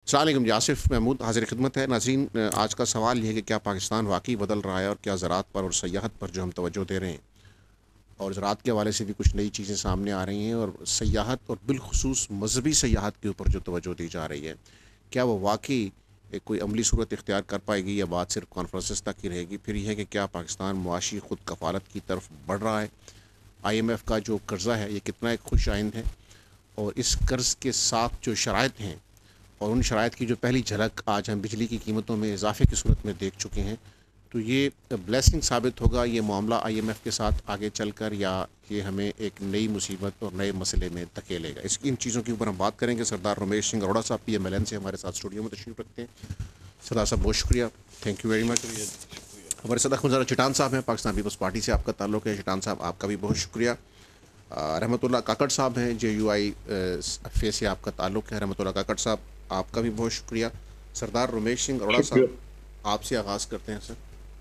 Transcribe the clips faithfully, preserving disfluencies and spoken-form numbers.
السلام علیکم، یاسف محمود حاضر خدمت ہے۔ ناظرین، آج کا سوال یہ ہے کہ کیا پاکستان واقعی بدل رہا ہے، اور کیا زراعت پر اور سیاحت پر جو ہم توجہ دے رہے ہیں، اور زراعت کے حوالے سے بھی کچھ نئی چیزیں سامنے آ رہی ہیں، اور سیاحت اور بالخصوص مذہبی سیاحت کے اوپر جو توجہ دی جا رہی ہے، کیا وہ واقعی ایک کوئی عملی صورت اختیار کر پائے گی، یا بات صرف کانفرنسز تک ہی رہے گی؟ پھر یہ ہے کہ کیا پاکستان معاشی خود کفالت کی طرف بڑھ رہا ہے؟ آئی ایم ایف کا جو قرضہ ہے یہ کتنا ایک خوش آئند ہے، اور اس قرض کے ساتھ جو شرائط ہیں، اور ان شرائط کی جو پہلی جھلک آج ہم بجلی کی قیمتوں میں اضافے کی صورت میں دیکھ چکے ہیں، تو یہ بلیسنگ ثابت ہوگا یہ معاملہ آئی ایم ایف کے ساتھ آگے چل کر، یا یہ ہمیں ایک نئی مصیبت اور نئے مسئلے میں دھکیلے گا؟ اس ان چیزوں کے اوپر ہم بات کریں گے۔ سردار رمیش سنگھ اروڑا صاحب پی ایم ایل این سے ہمارے ساتھ اسٹوڈیو میں تشریف رکھتے ہیں۔ سردار صاحب بہت شکریہ، تھینک یو ویری مچ۔ ہمارے ساتھ اخوان چٹان صاحب ہیں، پاکستان پیپلز پارٹی سے آپ کا تعلق ہے۔ چٹان صاحب آپ کا بھی بہت شکریہ۔ رحمۃ اللہ کاکڑ صاحب ہیں، جے یو آئی فے سے آپ کا تعلق ہے۔ رحمۃ اللہ کاکڑ صاحب آپ کا بھی بہت شکریہ۔ سردار رمیش سنگھ اروڑا صاحب آپ سے آغاز کرتے ہیں۔ سر،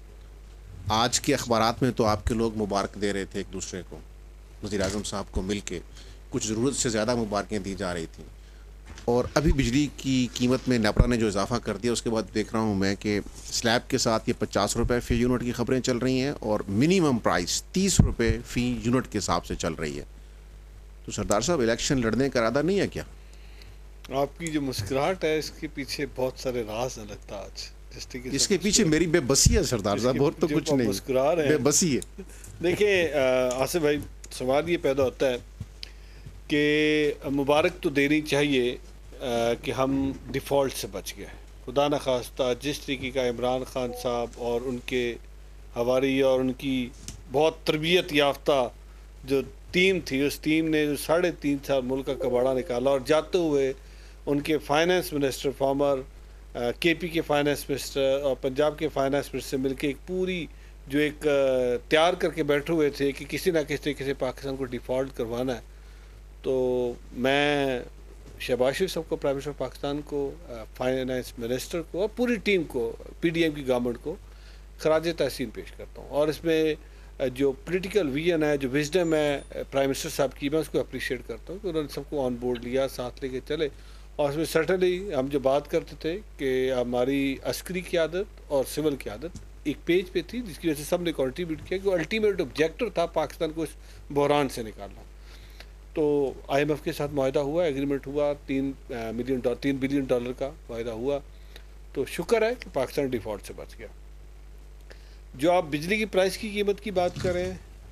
آج کے اخبارات میں تو آپ کے لوگ مبارک دے رہے تھے ایک دوسرے کو، وزیر اعظم صاحب کو مل کے کچھ ضرورت سے زیادہ مبارکیں دی جا رہی تھیں، اور ابھی بجلی کی قیمت میں نیپرا نے جو اضافہ کر دیا اس کے بعد دیکھ رہا ہوں میں کہ سلیب کے ساتھ یہ پچاس روپے فی یونٹ کی خبریں چل رہی ہیں، اور منیمم پرائس تیس روپے فی یونٹ کے حساب سے چل رہی ہے۔ تو سردار صاحب، الیکشن لڑنے کا ارادہ نہیں ہے کیا؟ آپ کی جو مسکراہٹ ہے اس کے پیچھے بہت سارے راز نہ لگتا آج، اس کے پیچھے میری بے بسی ہے سردار صاحب، اور تو کچھ نہیں، مسکرا رہے بے بسی ہے۔ دیکھیں آصف بھائی، سوال یہ پیدا ہوتا ہے کہ مبارک تو دینی چاہیے کہ ہم ڈیفالٹ سے بچ گئے۔ خدا نخواستہ جس طریقے کا عمران خان صاحب اور ان کے ہواری اور ان کی بہت تربیت یافتہ جو ٹیم تھی، اس ٹیم نے جو ساڑھے تین سال ملک کا کباڑا نکالا، اور جاتے ہوئے ان کے فائنانس منسٹر فارمر کے پی کے فائنانس منسٹر اور پنجاب کے فائنانس منسٹر سے مل کے ایک پوری جو ایک تیار کر کے بیٹھے ہوئے تھے کہ کسی نہ کسی طریقے سے پاکستان کو ڈیفالٹ کروانا ہے۔ تو میں شہباز شریف صاحب کو، پرائم منسٹر پاکستان کو، فائنانس منسٹر کو اور پوری ٹیم کو، پی ڈی ایم کی گورنمنٹ کو خراج تحسین پیش کرتا ہوں، اور اس میں جو پولیٹیکل ویژن ہے، جو وزڈم ہے پرائم منسٹر صاحب کی، میں اس کو اپریشیٹ کرتا ہوں کہ انہوں نے سب کو آن بورڈ لیا، ساتھ لے کے چلے۔ اور اس میں سرٹنلی ہم جو بات کرتے تھے کہ ہماری عسکری قیادت اور سول قیادت ایک پیج پہ تھی، جس کی وجہ سے سب نے کنٹریبیوٹ کیا کہ الٹیمیٹ آبجیکٹو تھا پاکستان کو اس بحران سے نکالنا۔ تو آئی ایم ایف کے ساتھ معاہدہ ہوا، ایگریمنٹ ہوا، تین ملین ڈالر تین بلین ڈالر کا معاہدہ ہوا، تو شکر ہے کہ پاکستان ڈیفالٹ سے بچ گیا۔ جو آپ بجلی کی پرائس کی قیمت کی بات کریں،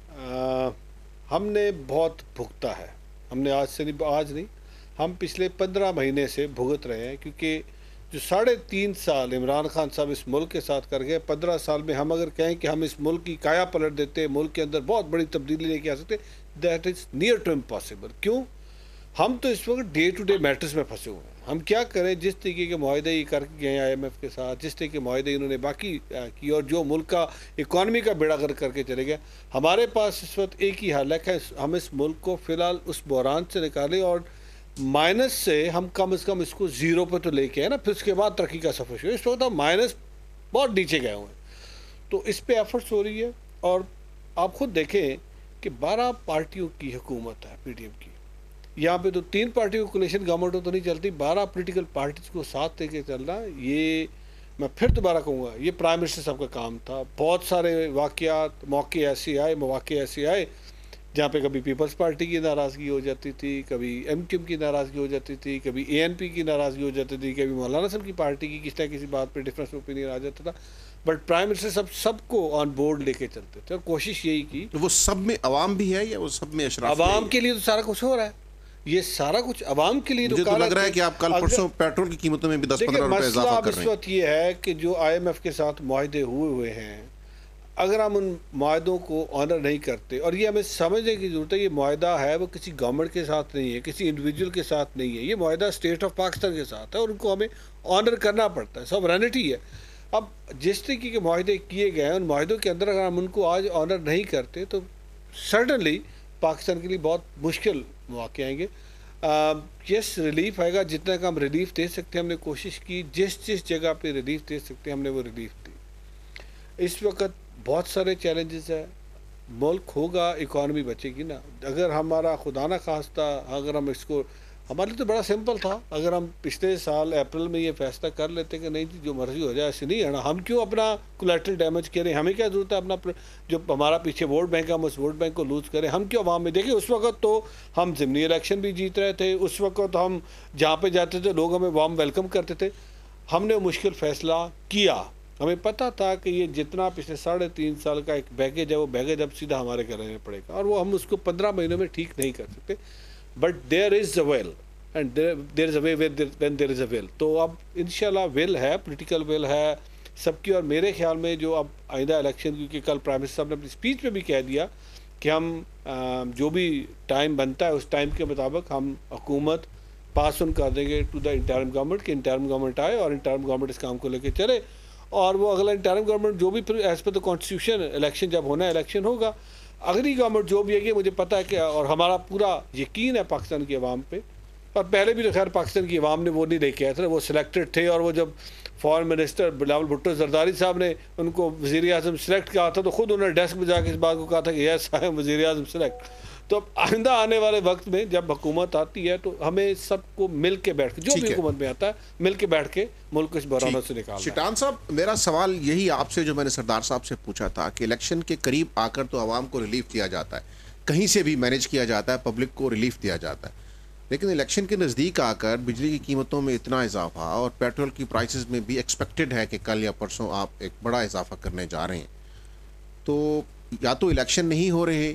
ہم نے بہت بھگتا ہے، ہم نے آج سے نہیں آج نہیں ہم پچھلے پندرہ مہینے سے بھگت رہے ہیں، کیونکہ جو ساڑھے تین سال عمران خان صاحب اس ملک کے ساتھ کر گئے، پندرہ سال میں ہم اگر کہیں کہ ہم اس ملک کی کایا پلٹ دیتے، ملک کے اندر بہت بڑی تبدیلی لے کے آ سکتے، that is near to impossible. کیوں؟ ہم تو اس وقت ڈے ٹو ڈے میٹرز میں پھنسے ہوئے ہیں۔ ہم کیا کریں؟ جس طریقے کے معاہدے یہ کر کے گئے آئی ایم ایف کے ساتھ، جس طریقے کے معاہدے انہوں نے باقی کی، اور جو ملک کا اکانومی کا بیڑا غرق کر کے چلے گئے، ہمارے پاس اس وقت ایک ہی حل ہے کہ ہم اس ملک کو فی الحال اس بحران سے نکالیں، اور مائنس سے ہم کم از کم اس کو زیرو پہ تو لے کے آئے نا، پھر اس کے بعد ترقی کا سفر شروع۔ اس وقت ہم مائنس بہت نیچے گئے ہوئے ہیں، تو اس پہ ایفرٹس ہو رہی ہے۔ اور آپ خود دیکھیں کہ بارہ پارٹیوں کی حکومت ہے پی ڈی ایم کی، یہاں پہ تو تین پارٹیوں کو کولیشن گورنمنٹ تو نہیں چلتی، بارہ پولیٹیکل پارٹیز کو ساتھ لے کے چلنا، یہ میں پھر دوبارہ کہوں گا یہ پرائم منسٹر صاحب کا کام تھا۔ بہت سارے واقعات، موقع ایسے آئے مواقع ایسے آئے جہاں پہ کبھی پیپلز پارٹی کی ناراضگی ہو جاتی تھی، کبھی ایم کیو ایم کی ناراضگی ہو جاتی تھی، کبھی اے این پی کی ناراضگی ہو جاتی تھی، کبھی مولانا صاحب کی پارٹی کی کسی نہ کسی بات پہ ڈفرینس اوپینین آ جاتا تھا، بٹ پرائم منسٹر صاحب سب کو آن بورڈ لے کے چلتے تھے، اور کوشش یہی کی۔ وہ سب میں عوام بھی ہے یا وہ سب میں اشراف؟ عوام کے لیے تو سارا کچھ ہو رہا ہے، یہ سارا کچھ عوام کے لیے۔ مجھے تو لگ رہا ہے کہ آپ کل پرسوں پیٹرول کی قیمتوں میں بھی دس پندرہ روپے اضافہ کر رہے ہیں۔ اس وقت یہ ہے کہ جو آئی ایم ایف کے ساتھ معاہدے ہوئے ہوئے ہیں، اگر ہم ان معاہدوں کو آنر نہیں کرتے، اور یہ ہمیں سمجھنے کی ضرورت ہے، یہ معاہدہ ہے وہ کسی گورنمنٹ کے ساتھ نہیں ہے، کسی انڈیویجول کے ساتھ نہیں ہے، یہ معاہدہ اسٹیٹ آف پاکستان کے ساتھ ہے، اور ان کو ہمیں آنر کرنا پڑتا ہے، سوورینٹی ہے۔ اب جس طریقے کے معاہدے کیے گئے ہیں، ان معاہدوں کے اندر اگر ہم ان کو آج آنر نہیں کرتے تو سرٹنلی پاکستان کے لیے بہت مشکل مواقع آئیں گے۔ یس ریلیف آئے گا، جتنا کا ہم ریلیف دے سکتے ہیں ہم نے کوشش کی، جس جس جگہ پہ ریلیف دے سکتے ہیں ہم نے وہ ریلیف دی۔ اس وقت بہت سارے چیلنجز ہیں، ملک ہوگا، اکانومی بچے گی نا۔ اگر ہمارا خدا نہ خواستہ اگر ہم اس کو ہمارے لیے تو بڑا سمپل تھا. اگر ہم پچھلے سال اپریل میں یہ فیصلہ کر لیتے کہ نہیں جی جو مرضی ہو جائے ایسے نہیں ہے نا, ہم کیوں اپنا کولیٹرل ڈیمیج کریں, ہمیں کیا ضرورت ہے اپنا جو ہمارا پیچھے ووٹ بینک ہے ہم اس ووٹ بینک کو لوز کریں, ہم کیوں عوام میں دیکھیں. اس وقت تو ہم ضمنی الیکشن بھی جیت رہے تھے, اس وقت ہم جہاں پہ جاتے تھے لوگ ہمیں وارم ویلکم کرتے تھے. ہم نے مشکل فیصلہ کیا, ہمیں پتہ تھا کہ یہ جتنا پچھلے ساڑھے تین سال کا ایک بیگیج ہے وہ بیگیج اب سیدھا ہمارے گھر میں پڑے گا, اور وہ ہم اس کو پندرہ مہینوں میں ٹھیک نہیں کر سکتے. But there is a will and there is a way when there is a will. تو اب انشاءاللہ ول ہے, پولیٹیکل ول ہے سب کی. اور میرے خیال میں جو اب آئندہ الیکشن, کیونکہ کل پرائم منسٹر صاحب نے اپنی اسپیچ میں بھی کہہ دیا کہ ہم جو بھی ٹائم بنتا ہے اس ٹائم کے مطابق ہم حکومت پاس آن کر دیں گے ٹو دا انٹرم گورنمنٹ, کہ انٹرم گورنمنٹ آئے اور انٹرم گورنمنٹ اس کام کو لے کے چلے. اور وہ اگلا انٹرم گورنمنٹ جو بھی as per the constitution election جب ہونا ہے الیکشن ہوگا, اگلی گورنمنٹ جو بھی ہے, کہ مجھے پتہ ہے کہ اور ہمارا پورا یقین ہے پاکستان کی عوام پہ, اور پہلے بھی تو خیر پاکستان کی عوام نے وہ نہیں لے کے آئے تھے, وہ سلیکٹڈ تھے. اور وہ جب فارن منسٹر بلاول بھٹو زرداری صاحب نے ان کو وزیر اعظم سلیکٹ کیا تھا تو خود انہوں نے ڈیسک میں جا کے اس بات کو کہا تھا کہ یس آئی ایم وزیر اعظم سلیکٹ. تو آئندہ آنے والے وقت میں جب حکومت آتی ہے تو ہمیں سب کو مل کے بیٹھ کے, جو بھی حکومت میں آتا ہے مل کے بیٹھ کے ملک کو اس بحران سے نکالنا ہے. شیطان صاحب میرا سوال یہی آپ سے جو میں نے سردار صاحب سے پوچھا تھا کہ الیکشن کے قریب آ کر تو عوام کو ریلیف دیا جاتا ہے, کہیں سے بھی مینیج کیا جاتا ہے, پبلک کو ریلیف دیا جاتا ہے, لیکن الیکشن کے نزدیک آ کر بجلی کی قیمتوں میں اتنا اضافہ اور پیٹرول کی پرائسز میں بھی ایکسپیکٹڈ ہے کہ کل یا پرسوں آپ ایک بڑا اضافہ کرنے جا رہے ہیں. تو یا تو الیکشن نہیں ہو رہے,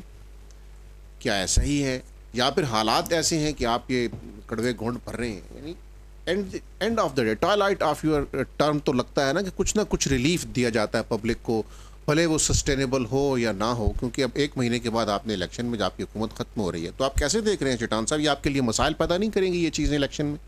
کیا ایسا ہی ہے, یا پھر حالات ایسے ہیں کہ آپ یہ کڑوے گھونٹ بھر رہے ہیں. یعنی and end of the day twilight of your term تو لگتا ہے نا کہ کچھ نہ کچھ ریلیف دیا جاتا ہے پبلک کو, بھلے وہ سسٹینیبل ہو یا نہ ہو, کیونکہ اب ایک مہینے کے بعد آپ نے الیکشن میں آپ کی حکومت ختم ہو رہی ہے. تو آپ کیسے دیکھ رہے ہیں شیطان صاحب, یہ آپ کے لیے مسائل پیدا نہیں کریں گی یہ چیزیں الیکشن میں؟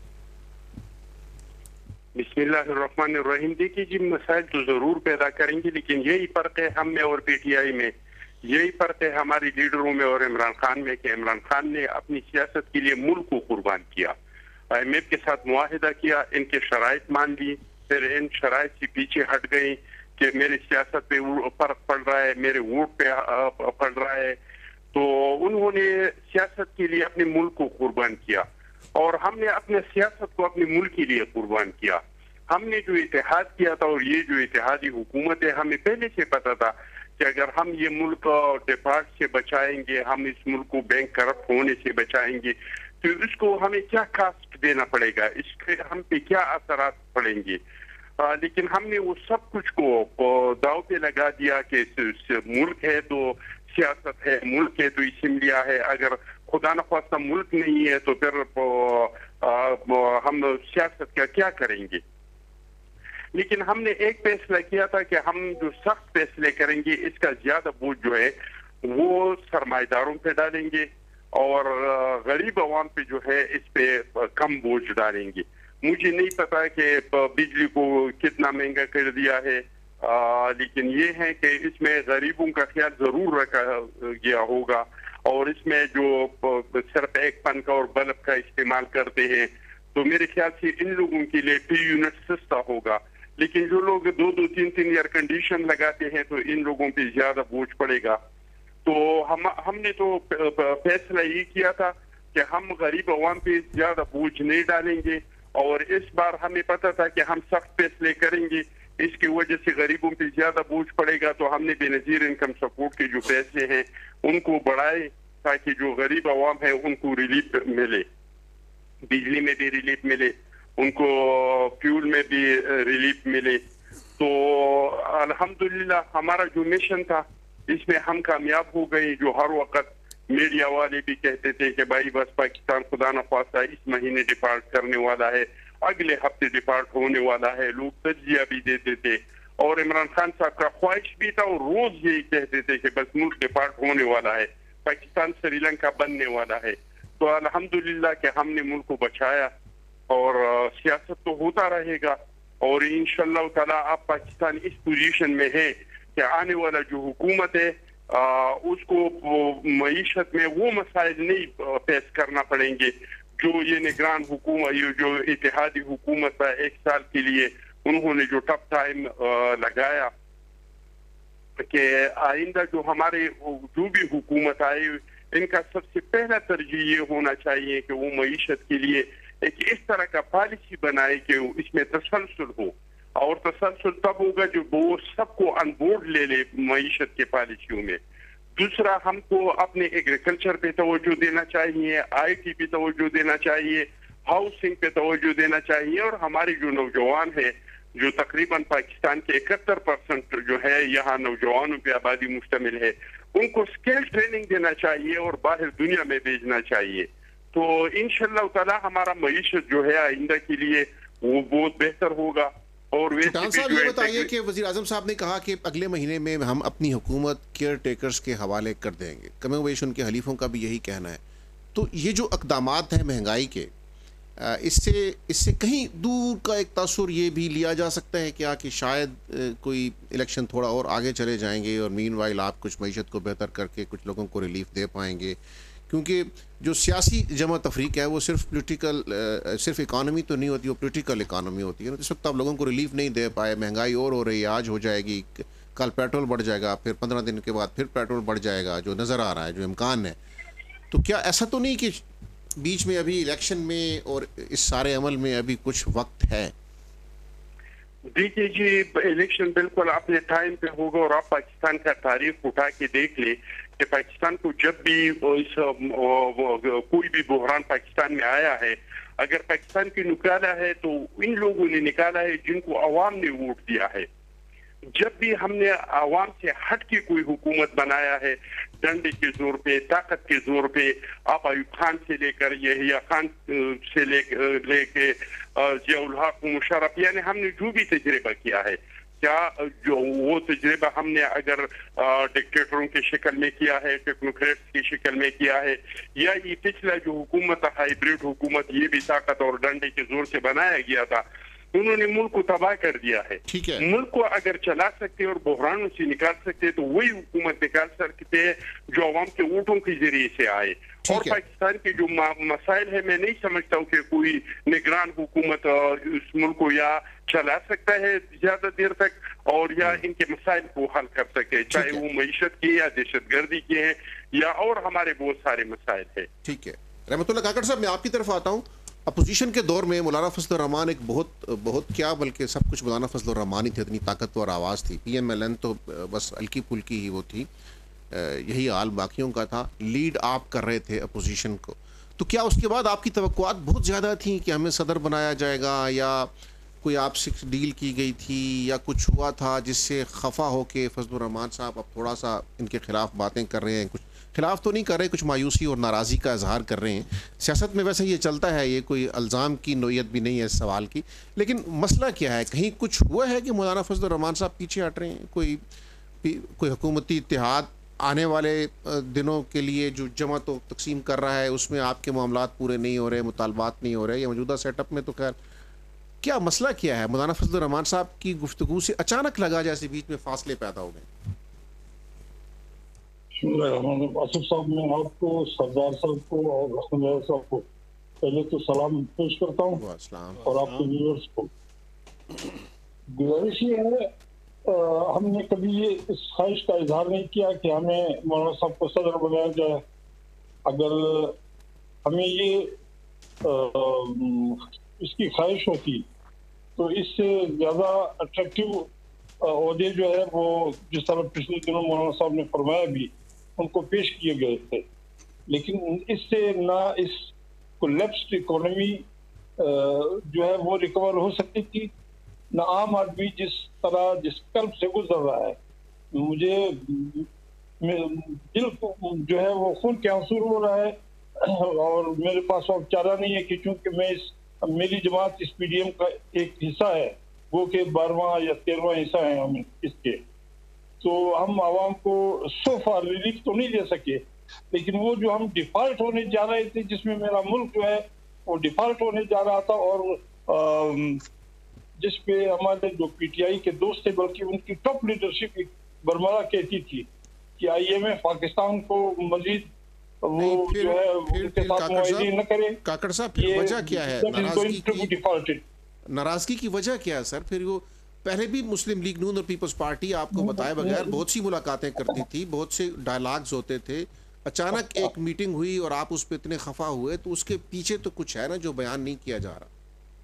بسم اللہ الرحمن الرحیم. دیکھیے جی مسائل تو ضرور پیدا کریں گے, لیکن یہی فرق ہے ہم میں اور پی ٹی آئی میں, یہی فرق ہے ہماری لیڈروں میں اور عمران خان میں, کہ عمران خان نے اپنی سیاست کے لیے ملک کو قربان کیا, آئی ایم ایف کے ساتھ معاہدہ کیا, ان کے شرائط مان لی, پھر ان شرائط سے پیچھے ہٹ گئی کہ میری سیاست پہ فرق پڑ رہا ہے, میرے ووٹ پہ پڑ رہا ہے. تو انہوں نے سیاست کے لیے اپنے ملک کو قربان کیا, اور ہم نے اپنے سیاست کو اپنے ملک کے لیے قربان کیا. ہم نے جو اتحاد کیا تھا, اور یہ جو اتحادی حکومت ہے, ہمیں پہلے سے پتا تھا کہ اگر ہم یہ ملک ڈیفالٹ سے بچائیں گے, ہم اس ملک کو بینک کرپٹ ہونے سے بچائیں گے, تو اس کو ہمیں کیا کاسٹ دینا پڑے گا, اس کے ہم پہ کیا اثرات پڑیں گے. آ, لیکن ہم نے وہ سب کچھ کو داؤ پہ لگا دیا کہ ملک ہے تو سیاست ہے, ملک ہے تو اسمبلیاں ہے, اگر خدا نخواستہ ملک نہیں ہے تو پھر ہم سیاست کا کیا کریں گے. لیکن ہم نے ایک فیصلہ کیا تھا کہ ہم جو سخت فیصلے کریں گے اس کا زیادہ بوجھ جو ہے وہ سرمایہ داروں پہ ڈالیں گے, اور غریب عوام پہ جو ہے اس پہ کم بوجھ ڈالیں گے. مجھے نہیں پتا کہ بجلی کو کتنا مہنگا کر دیا ہے, آ, لیکن یہ ہے کہ اس میں غریبوں کا خیال ضرور رکھا گیا ہوگا, اور اس میں جو صرف ایک پن کا اور بلب کا استعمال کرتے ہیں تو میرے خیال سے ان لوگوں کے لیے ٹی یونٹ سستا ہوگا. لیکن جو لوگ دو دو تین تین ایئر کنڈیشن لگاتے ہیں تو ان لوگوں پہ زیادہ بوجھ پڑے گا. تو ہم ہم نے تو فیصلہ یہ کیا تھا کہ ہم غریب عوام پہ زیادہ بوجھ نہیں ڈالیں گے, اور اس بار ہمیں پتا تھا کہ ہم سخت فیصلے کریں گے, اس کی وجہ سے غریبوں پہ زیادہ بوجھ پڑے گا. تو ہم نے بے نظیر انکم سپورٹ کے جو پیسے ہیں ان کو بڑھائے تاکہ جو غریب عوام ہے ان کو ریلیف ملے, بجلی میں بھی ریلیف ملے, ان کو فیول میں بھی ریلیف ملے. تو الحمدللہ ہمارا جو مشن تھا اس میں ہم کامیاب ہو گئے. جو ہر وقت میڈیا والے بھی کہتے تھے کہ بھائی بس پاکستان خدا نخواستہ اس مہینے ڈیفالٹ کرنے والا ہے, اگلے ہفتے ڈیفالٹ ہونے والا ہے, لوگ تجزیہ بھی دیتے تھے, اور عمران خان صاحب کا خواہش بھی تھا اور روز یہی کہتے تھے کہ بس ملک ڈیفالٹ ہونے والا ہے, پاکستان سری لنکا بننے والا ہے. تو الحمدللہ کہ ہم نے ملک کو بچایا, اور سیاست تو ہوتا رہے گا, اور انشاءاللہ تعالی اب پاکستان اس پوزیشن میں ہے کہ آنے والا جو حکومت ہے اس کو معیشت میں وہ مسائل نہیں پیش کرنا پڑیں گے جو یہ نگران حکومت, یہ جو اتحادی حکومت ہے ایک سال کے لیے انہوں نے جو ٹف ٹائم لگایا, کہ آئندہ جو ہمارے جو بھی حکومت آئے ان کا سب سے پہلا ترجیح یہ ہونا چاہیے کہ وہ معیشت کے لیے ایک اس طرح کا پالیسی بنائے کہ اس میں تسلسل ہو، اور تسلسل تب ہوگا جو وہ سب کو ان بورڈ لے لے معیشت کے پالیسیوں میں۔ دوسرا، ہم کو اپنے ایگریکلچر پہ توجہ دینا چاہیے، آئی ٹی پہ توجہ دینا چاہیے، ہاؤسنگ پہ توجہ دینا چاہیے، اور ہمارے جو نوجوان ہیں جو تقریباً پاکستان کے اکہتر پرسنٹ جو ہے یہاں نوجوانوں پہ آبادی مشتمل ہے، ان کو اسکل ٹریننگ دینا چاہیے اور باہر دنیا میں بھیجنا چاہیے۔ تو انشاءاللہ تعالی ہمارا معیشت جو ہے آئندہ کے لیے وہ بہت بہتر ہوگا۔ اور سلطان صاحب یہ بتائیے کہ وزیر اعظم صاحب نے کہا کہ اگلے مہینے میں ہم اپنی حکومت کیئر ٹیکرز کے حوالے کر دیں گے، کم و بیش ان کے حلیفوں کا بھی یہی کہنا ہے۔ تو یہ جو اقدامات ہیں مہنگائی کے، اس سے اس سے کہیں دور کا ایک تاثر یہ بھی لیا جا سکتا ہے کیا کہ شاید کوئی الیکشن تھوڑا اور آگے چلے جائیں گے اور مین وائل آپ کچھ معیشت کو بہتر کر کے کچھ لوگوں کو ریلیف دے پائیں گے؟ کیونکہ جو سیاسی جمع تفریق ہے وہ صرف پولیٹیکل صرف اکانومی تو نہیں ہوتی، وہ پولیٹیکل اکانومی ہوتی ہے۔ اس وقت آپ لوگوں کو ریلیف نہیں دے پائے، مہنگائی اور ہو رہی ہے، آج ہو جائے گی، کل پیٹرول بڑھ جائے گا، پھر پندرہ دن کے بعد پھر پیٹرول بڑھ جائے گا، جو نظر آ رہا ہے، جو امکان ہے۔ تو کیا ایسا تو نہیں کہ بیچ میں ابھی الیکشن میں اور اس سارے عمل میں ابھی کچھ وقت ہے؟ دیکھیے جی، الیکشن بالکل اپنے ٹائم پہ ہوگا، اور آپ پاکستان کا تاریخ اٹھا کے دیکھ لیں کہ پاکستان کو جب بھی کوئی بھی بحران پاکستان میں آیا ہے، اگر پاکستان کی نکالا ہے تو ان لوگوں نے نکالا ہے جن کو عوام نے ووٹ دیا ہے۔ جب بھی ہم نے عوام سے ہٹ کے کوئی حکومت بنایا ہے، ڈنڈے کے زور پہ، طاقت کے زور پہ، آپ ایوب خان سے لے کر یحییٰ خان سے لے لے کے ضیاء الحق مشرف، یعنی ہم نے جو بھی تجربہ کیا ہے، کیا جو وہ تجربہ ہم نے اگر ڈکٹیٹروں کی شکل میں کیا ہے، ٹیکنوکریٹس کی شکل میں کیا ہے، یا یہ پچھلا جو حکومت ہائیبریڈ حکومت یہ بھی طاقت اور ڈنڈے کے زور سے بنایا گیا تھا، انہوں نے ملک کو تباہ کر دیا ہے۔ ملک کو اگر چلا سکتے اور بحرانوں سے نکال سکتے تو وہی حکومت نکال سکتے ہیں جو عوام کے ووٹوں کے ذریعے سے آئے۔ اور پاکستان کے جو مسائل ہے، میں نہیں سمجھتا ہوں کہ کوئی نگران حکومت اس ملک کو یا چلا سکتا ہے زیادہ دیر تک اور یا ان کے مسائل کو حل کر سکے، چاہے وہ معیشت کے یا دہشت گردی کے ہیں یا اور ہمارے بہت سارے مسائل ہیں۔ ٹھیک ہے، رحمت اللہ کاکڑ صاحب، میں آپ کی طرف آتا ہوں۔ اپوزیشن کے دور میں مولانا فضل الرحمان ایک بہت بہت کیا بلکہ سب کچھ مولانا فضل الرحمان ہی تھے، اتنی طاقتور آواز تھی۔ پی ایم ایل این تو بس ہلکی پھلکی ہی وہ تھی، یہی حال باقیوں کا تھا، لیڈ آپ کر رہے تھے اپوزیشن کو۔ تو کیا اس کے بعد آپ کی توقعات بہت زیادہ تھیں کہ ہمیں صدر بنایا جائے گا، یا کوئی آپ سے ڈیل کی گئی تھی، یا کچھ ہوا تھا جس سے خفا ہو کے فضل الرحمان صاحب اب تھوڑا سا ان کے خلاف باتیں کر رہے ہیں؟ کچھ خلاف تو نہیں کر رہے، کچھ مایوسی اور ناراضی کا اظہار کر رہے ہیں۔ سیاست میں ویسے یہ چلتا ہے، یہ کوئی الزام کی نوعیت بھی نہیں ہے اس سوال کی، لیکن مسئلہ کیا ہے؟ کہیں کچھ ہوا ہے کہ مولانا فضل الرحمان صاحب پیچھے ہٹ رہے ہیں؟ کوئی کوئی حکومتی اتحاد آنے والے دنوں کے لیے جو جمع تو تقسیم کر رہا ہے اس میں آپ کے معاملات پورے نہیں ہو رہے، مطالبات نہیں ہو رہے، یا موجودہ سیٹ اپ میں تو خیر کیا مسئلہ کیا ہے؟ مولانا فضل الرحمان صاحب کی گفتگو سے اچانک لگا جیسے بیچ میں فاصلے پیدا ہو گئے۔ آصف صاحب، میں آپ کو، سردار صاحب کو اور رحمان صاحب کو پہلے تو سلام پیش کرتا ہوں، اور آپ کے ویورز کو گزارش یہ ہے، ہم نے کبھی یہ اس خواہش کا اظہار نہیں کیا کہ ہمیں مولانا صاحب کو صدر بنایا جائے۔ اگر ہمیں یہ اس کی خواہش ہوتی تو اس سے زیادہ اٹریکٹیو عہدے جو ہے وہ جس طرح پچھلے دنوں مولانا صاحب نے فرمایا بھی ان کو پیش کیے گئے تھے، لیکن اس سے نہ اس کولیپسڈ اکانومی جو ہے وہ ریکور ہو سکتی تھی، نہ عام آدمی جس طرح جس کرب سے گزر رہا ہے۔ مجھے دل جو ہے وہ خون کے آنسو ہو رہا ہے، اور میرے پاس اب چارہ نہیں ہے کہ چونکہ میں اس میری جماعت اس پی ڈی ایم کا ایک حصہ ہے، وہ کہ بارہواں یا تیرہواں حصہ ہیں ہم اس کے، تو ہم عوام کو سو فار ریلیف تو نہیں دے سکے، لیکن وہ جو ہم ڈیفالٹ ہونے جا رہے تھے، جس میں میرا ملک جو ہے وہ ڈیفالٹ ہونے جا رہا تھا، اور جس پہ ہمارے جو پی ٹی آئی کے دوست تھے بلکہ ان کی ٹاپ لیڈرشپ برمارا کہتی تھی کہ آئی ایم ایف پاکستان کو مزید وہ جو ہے ان کے ساتھ معاہدے نہ کرے۔ کاکڑ صاحب، پھر وجہ کیا ہے ناراضگی کی وجہ کیا ہے سر؟ پھر وہ پہلے بھی مسلم لیگ نون اور پیپلز پارٹی آپ کو بتائے بغیر بہت سی ملاقاتیں کرتی تھی، بہت سے ڈائلاگز ہوتے تھے، اچانک ایک میٹنگ ہوئی اور آپ اس پہ اتنے خفا ہوئے، تو اس کے پیچھے تو کچھ ہے نا جو بیان نہیں کیا جا رہا؟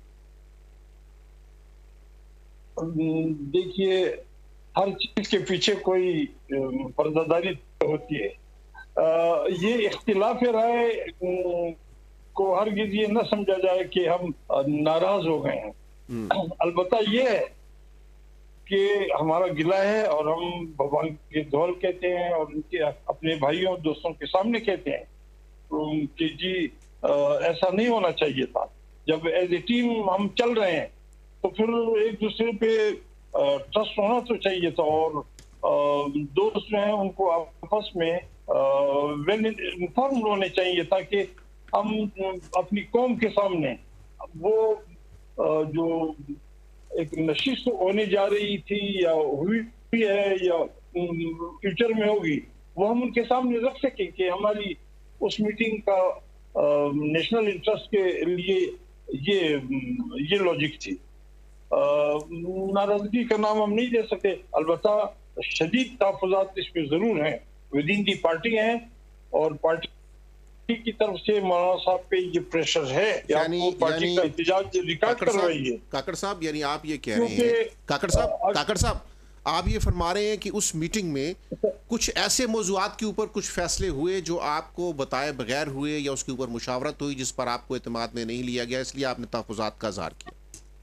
دیکھیے، ہر چیز کے پیچھے کوئی پردہ داری ہوتی ہے. یہ اختلاف رائے کو ہرگز یہ نہ سمجھا جائے کہ ہم ناراض ہو گئے ہیں. البتہ یہ ہے کہ ہمارا گلہ ہے اور ہم بھگوان کے دھول کہتے ہیں اور ان کے اپنے بھائیوں دوستوں کے سامنے کہتے ہیں کہ جی ایسا نہیں ہونا چاہیے تھا. جب ایز اے ٹیم ہم چل رہے ہیں تو پھر ایک دوسرے پہ ٹرسٹ ہونا تو چاہیے تھا، اور دوست جو ہیں ان کو آپس میں ویل انفارمڈ ہونے چاہیے تھا کہ ہم اپنی قوم کے سامنے وہ جو ایک نشست ہونے جا رہی تھی یا ہوئی ہے یا فیوچر میں ہوگی، وہ ہم ان کے سامنے رکھ سکیں کہ ہماری اس میٹنگ کا نیشنل انٹرسٹ کے لیے یہ یہ لاجک تھی. ناراضگی کا نام ہم نہیں دے سکتے، البتہ شدید تحفظات اس پہ ضرور ہیں ود ان دی پارٹی ہیں، اور پارٹی کی طرف سے مولانا صاحب پہ یہ پریشر ہے کہ آپ کو پارٹی کا احتجاج ریکارڈ کر رہی ہے. کاکڑ صاحب، یعنی آپ یہ کہہ رہے ہیں، کاکڑ صاحب کاکڑ صاحب آپ یہ فرما رہے ہیں کہ اس میٹنگ میں کچھ ایسے موضوعات کے اوپر کچھ فیصلے ہوئے جو آپ کو بتائے بغیر ہوئے، یا اس کے اوپر مشاورت ہوئی جس پر آپ کو اعتماد میں نہیں لیا گیا، اس لیے آپ نے تحفظات کا اظہار کیا؟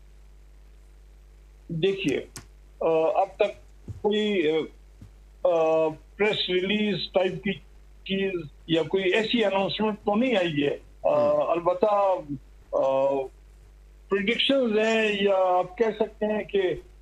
دیکھیے، اب تک کوئی پریس ریلیز ٹائپ کی چیز یا کوئی ایسی اناؤنسمنٹ تو نہیں آئی ہے. البتہ پریڈکشنز ہیں، یا آپ کہہ سکتے ہیں کہ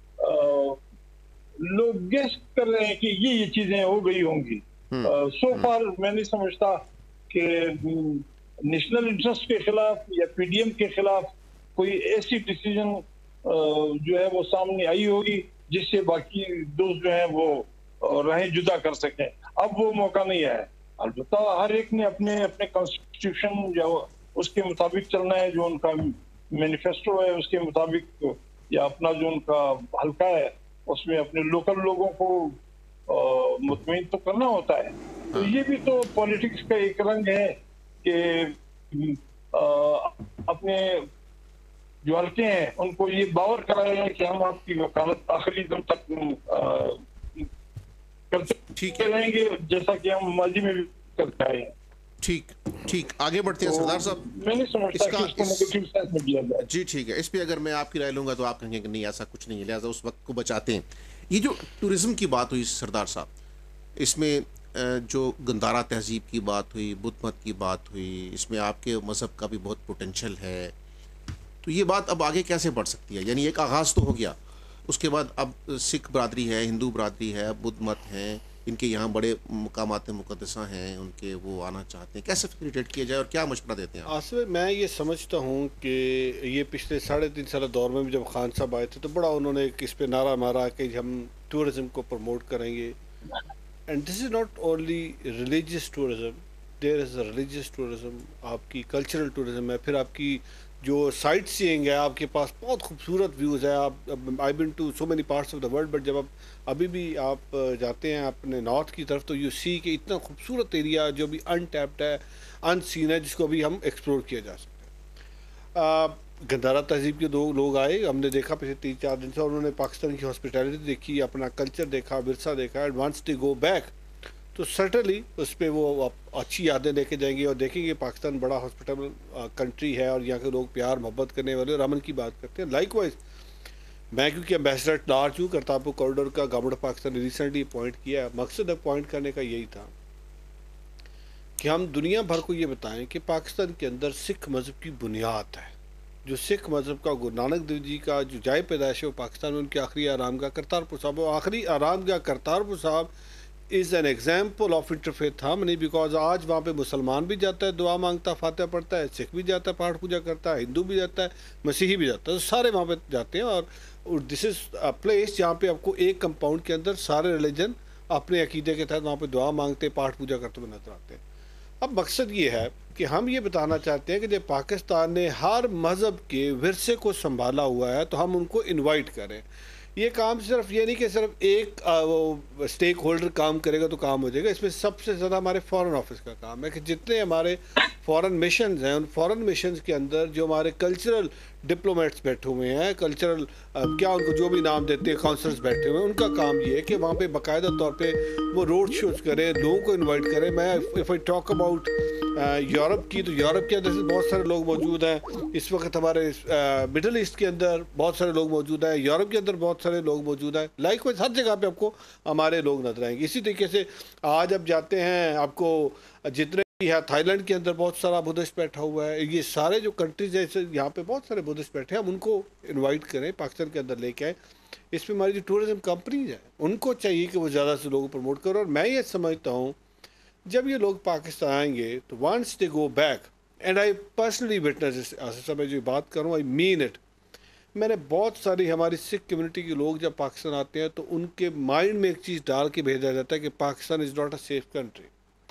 لوگ گیس کر رہے ہیں کہ یہ یہ چیزیں ہو گئی ہوں گی. سو فار میں نہیں سمجھتا کہ نیشنل انٹرسٹ کے خلاف یا پی ڈی ایم کے خلاف کوئی ایسی ڈیسیجن جو ہے وہ سامنے آئی ہوگی جس سے باقی دوست جو ہیں وہ راہیں جدا کر سکیں. اب وہ موقع نہیں ہے. البتہ ہر ایک نے اپنے اپنے کانسٹیٹیوشن یا اس کے مطابق چلنا ہے، جو ان کا مینیفیسٹو ہے اس کے مطابق، یا اپنا جو ان کا حلقہ ہے اس میں اپنے لوکل لوگوں کو مطمئن تو کرنا ہوتا ہے. تو یہ بھی تو پولیٹکس کا ایک رنگ ہے کہ اپنے جو حلقے ہیں ان کو یہ باور کرایا ہے کہ ہم آپ کی وکالت آخری دم تک کرتے رہیں گے، جیسا کہ ہم ماضی میں بھی کرتے آئے ہیں. ٹھیک ٹھیک آگے بڑھتے ہیں سردار صاحب. میں نہیں سمجھتا کہ اس کو نیگیٹو سینس میں دیا جائے. جی ٹھیک ہے، اس پہ اگر میں آپ کی رائے لوں گا تو آپ کہیں گے کہ نہیں ایسا کچھ نہیں ہے، لہٰذا اس وقت کو بچاتے ہیں. یہ جو ٹورزم کی بات ہوئی سردار صاحب، اس میں جو گندارا تہذیب کی بات ہوئی، بدھ مت کی بات ہوئی، اس میں آپ کے مذہب کا بھی بہت پوٹینشل ہے. تو یہ بات اب آگے کیسے بڑھ سکتی ہے؟ یعنی ایک آغاز تو ہو گیا، اس کے بعد اب سکھ برادری ہے، ہندو برادری ہے، بدھ مت ہیں، ان کے یہاں بڑے مقامات مقدسہ ہیں ان کے، وہ آنا چاہتے ہیں. کیسے فیسیلیٹیٹ کیا جائے اور کیا مشورہ دیتے ہیں آپ؟ آصف، میں یہ سمجھتا ہوں کہ یہ پچھلے ساڑھے تین سال دور میں بھی جب خان صاحب آئے تھے تو بڑا انہوں نے اس پہ نعرہ مارا کہ ہم ٹورزم کو پروموٹ کریں گے. And this is not only religious tourism, there is a religious tourism, آپ کی کلچرل ٹورزم ہے، پھر آپ کی جو سائٹ سیئنگ ہے، آپ کے پاس بہت خوبصورت ویوز ہے. آپ I been to so many parts of the world, but جب آپ ابھی بھی آپ جاتے ہیں اپنے نارتھ کی طرف تو یو سی کہ اتنا خوبصورت ایریا جو بھی ان ٹیپڈ ہے، ان سین ہے، جس کو ابھی ہم ایکسپلور کیا جا سکتا ہے. گندارا تہذیب کے دو لوگ آئے، ہم نے دیکھا پچھلے تین چار دن سے، انہوں نے پاکستان کی ہاسپٹیلٹی دیکھی، اپنا کلچر دیکھا، ورثہ دیکھا. And once they go back تو سرٹنلی اس پہ وہ اچھی یادیں لے کے جائیں گے اور دیکھیں گے پاکستان بڑا ہاسپٹیبل کنٹری ہے اور یہاں کے لوگ پیار محبت کرنے والے اور امن کی بات کرتے ہیں. لائک وائز میں کیونکہ ایمبیسڈر لارج ہوں، کرتارپور کوریڈور کا گورنمنٹ آف پاکستان نے ریسنٹلی اپوائنٹ کیا ہے. مقصد اپوائنٹ کرنے کا یہی تھا کہ ہم دنیا بھر کو یہ بتائیں کہ پاکستان کے اندر سکھ مذہب کی بنیاد ہے. جو سکھ مذہب کا گرو نانک دیو جی کا جو جائے پیدائش ہے وہ پاکستان میں ان کی آخری آرام گاہ کرتارپور صاحب، وہ آخری آرام گاہ Kartarpur Sahib is an example of interfaith harmony, because آج وہاں پہ مسلمان بھی جاتا ہے، دعا مانگتا، فاتحہ پڑھتا ہے، سکھ بھی جاتا ہے، پاٹھ پوجا کرتا ہے، ہندو بھی جاتا ہے، مسیحی بھی جاتا ہے، سارے وہاں پہ جاتے ہیں. اور دس از اے پلیس جہاں پہ آپ کو ایک کمپاؤنڈ کے اندر سارے ریلیجن اپنے عقیدے کے تحت وہاں پہ دعا مانگتے، پاٹھ پوجا کرتے ہوئے نظر آتے ہیں. اب مقصد یہ ہے کہ ہم یہ بتانا چاہتے ہیں کہ جب پاکستان نے ہر مذہب کے ورثے کو سنبھالا ہوا ہے تو ہم ان کو انوائٹ کریں. یہ کام صرف یہ نہیں کہ صرف ایک وہ سٹیک ہولڈر کام کرے گا تو کام ہو جائے گا. اس میں سب سے زیادہ ہمارے فارن آفس کا کام ہے کہ جتنے ہمارے فارن مشنز ہیں ان فارن مشنز کے اندر جو ہمارے کلچرل ڈپلومیٹس بیٹھے ہوئے ہیں, کلچرل کیا ان کو جو بھی نام دیتے ہیں, کاؤنسلرز بیٹھے ہوئے ہیں, ان کا کام یہ ہے کہ وہاں پہ باقاعدہ طور پہ وہ روڈ شوز کریں, لوگوں کو انوائٹ کریں. میں if I talk about Europe کی, تو یورپ کے اندر سے بہت سارے لوگ موجود ہیں اس وقت. ہمارے مڈل ایسٹ کے اندر بہت سارے لوگ موجود ہیں, یورپ کے اندر بہت سارے لوگ موجود ہیں. لائک وائز ہر جگہ پہ آپ کو ہمارے لوگ نظر آئیں گے. اسی طریقے سے آج آپ جاتے ہیں, آپ کو جتنے بھی ہے, تھائی لینڈ کے اندر بہت سارا بدھسٹ بیٹھا ہوا ہے. یہ سارے جو کنٹریز ہیں یہاں پہ بہت سارے بدھسٹ بیٹھے ہیں, ہم ان کو انوائٹ کریں, پاکستان کے اندر لے کے آئیں. اس میں ہماری جو ٹورزم کمپنیز ہیں ان کو چاہیے کہ وہ زیادہ سے لوگوں پروموٹ کرو. اور میں یہ سمجھتا ہوں جب یہ لوگ پاکستان آئیں گے تو once they go back, and I personally witness, Asif sahib میں جو بات کروں آئی مین اٹ. میں نے بہت ساری ہماری سکھ کمیونٹی کے لوگ جب پاکستان آتے ہیں تو ان کے مائنڈ میں ایک چیز ڈال کے بھیجا جاتا ہے کہ Pakistan is not a safe country.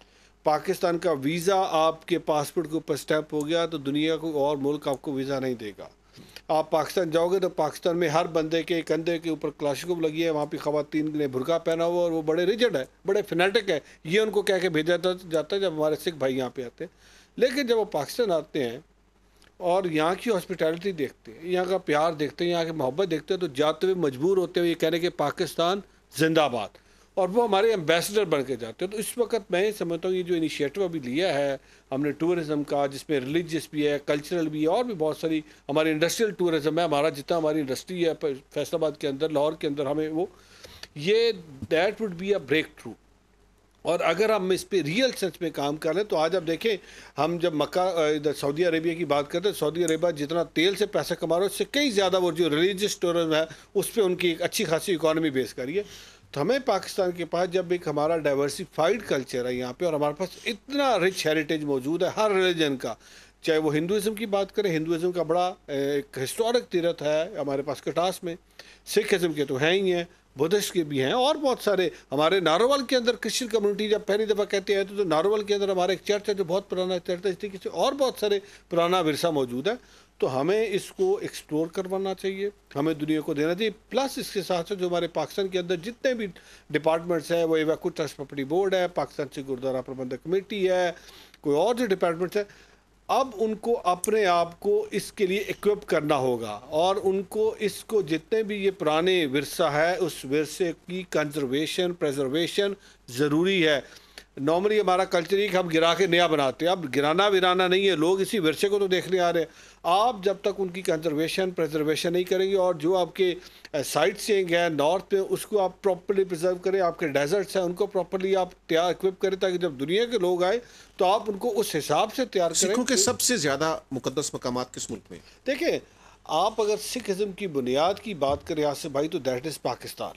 Pakistan کا ویزا آپ کے پاسپورٹ کے اوپر اسٹیمپ ہو گیا تو دنیا کو اور ملک آپ کو ویزا نہیں دے گا. آپ پاکستان جاؤ گے تو پاکستان میں ہر بندے کے کندھے کے اوپر کلاشنکوف لگی ہے, وہاں پہ خواتین نے برقع پہنا ہوا اور وہ بڑے ریجڈ ہے, بڑے فنیٹک ہے. یہ ان کو کہہ کے بھیجا جاتا ہے جب ہمارے سکھ بھائی یہاں پہ آتے ہیں. لیکن جب وہ پاکستان آتے ہیں اور یہاں کی ہاسپٹیلٹی دیکھتے ہیں, یہاں کا پیار دیکھتے ہیں, یہاں کی محبت دیکھتے ہیں, تو جاتے ہوئے مجبور ہوتے ہیں یہ کہنے کہ پاکستان زندہ باد, اور وہ ہمارے ایمبیسڈر بن کے جاتے ہیں. تو اس وقت میں یہ سمجھتا ہوں یہ جو انیشیٹو ابھی لیا ہے ہم نے ٹورزم کا, جس میں ریلیجیس بھی ہے, کلچرل بھی ہے, اور بھی بہت ساری ہماری انڈسٹریل ٹورزم ہے, ہمارا جتنا ہماری انڈسٹری ہے فیصل آباد کے اندر, لاہور کے اندر, ہمیں وہ یہ that would be a breakthrough. اور اگر ہم اس پہ ریئل سینس میں کام کر رہے ہیں تو آج آپ دیکھیں, ہم جب مکہ ادھر سعودی عربیہ کی بات کرتے ہیں, سعودی عربیہ جتنا تیل سے پیسہ کما رہا ہے اس سے کئی زیادہ وہ جو ریلیجیس ٹورزم ہے اس پہ ان کی ایک اچھی خاصی اکانومی بیس کری ہے. تو ہمیں پاکستان کے پاس جب ایک ہمارا ڈائیورسیفائڈ کلچر ہے یہاں پہ, اور ہمارے پاس اتنا رچ ہیریٹیج موجود ہے ہر ریلیجن کا, چاہے وہ ہندوازم کی بات کریں, ہندوازم کا بڑا ایک ہسٹورک تیرتھ ہے ہمارے پاس کٹاس میں, سکھ ازم کے تو ہیں ہی ہیں, بدھسٹ کے بھی ہیں, اور بہت سارے ہمارے ناروول کے اندر کرسچن کمیونٹی جب پہلی دفعہ کہتے ہیں تو ناروول کے اندر ہمارا ایک چرچ ہے جو بہت پرانا چرچ ہے. اس طریقے سے اور بہت سارے پرانا ورثہ موجود ہے. تو ہمیں اس کو ایکسپلور کروانا چاہیے, ہمیں دنیا کو دینا چاہیے. پلس اس کے ساتھ ساتھ جو ہمارے پاکستان کے اندر جتنے بھی ڈپارٹمنٹس ہیں, وہ ایویکو ٹرسٹ پراپرٹی بورڈ ہے, پاکستان سے گردوارہ پربندھک کمیٹی ہے, کوئی اور جو ڈپارٹمنٹس ہیں, اب ان کو اپنے آپ کو اس کے لیے ایکوپ کرنا ہوگا, اور ان کو اس کو جتنے بھی یہ پرانے ورثہ ہے اس ورثے کی کنزرویشن پریزرویشن ضروری ہے. نارملی ہمارا کلچر ہی کہ ہم گرا کے نیا بناتے ہیں, اب گرانا ورانا نہیں ہے, لوگ اسی ورثے کو تو دیکھنے آ رہے ہیں. آپ جب تک ان کی کنزرویشن پریزرویشن نہیں کریں گے, اور جو آپ کے سائٹ سینگ ہے نارتھ میں اس کو آپ پراپرلی پرزرو کریں, آپ کے ڈیزرٹس ہیں ان کو پراپرلی آپ تیار اکوپ کریں, تاکہ جب دنیا کے لوگ آئے تو آپ ان کو اس حساب سے تیار کریں. سکھوں کے سب سے زیادہ مقدس مقامات کس ملک میں؟ دیکھیں, آپ اگر سکھ ازم کی بنیاد کی بات کریں آصف بھائی تو دیٹ از پاکستان.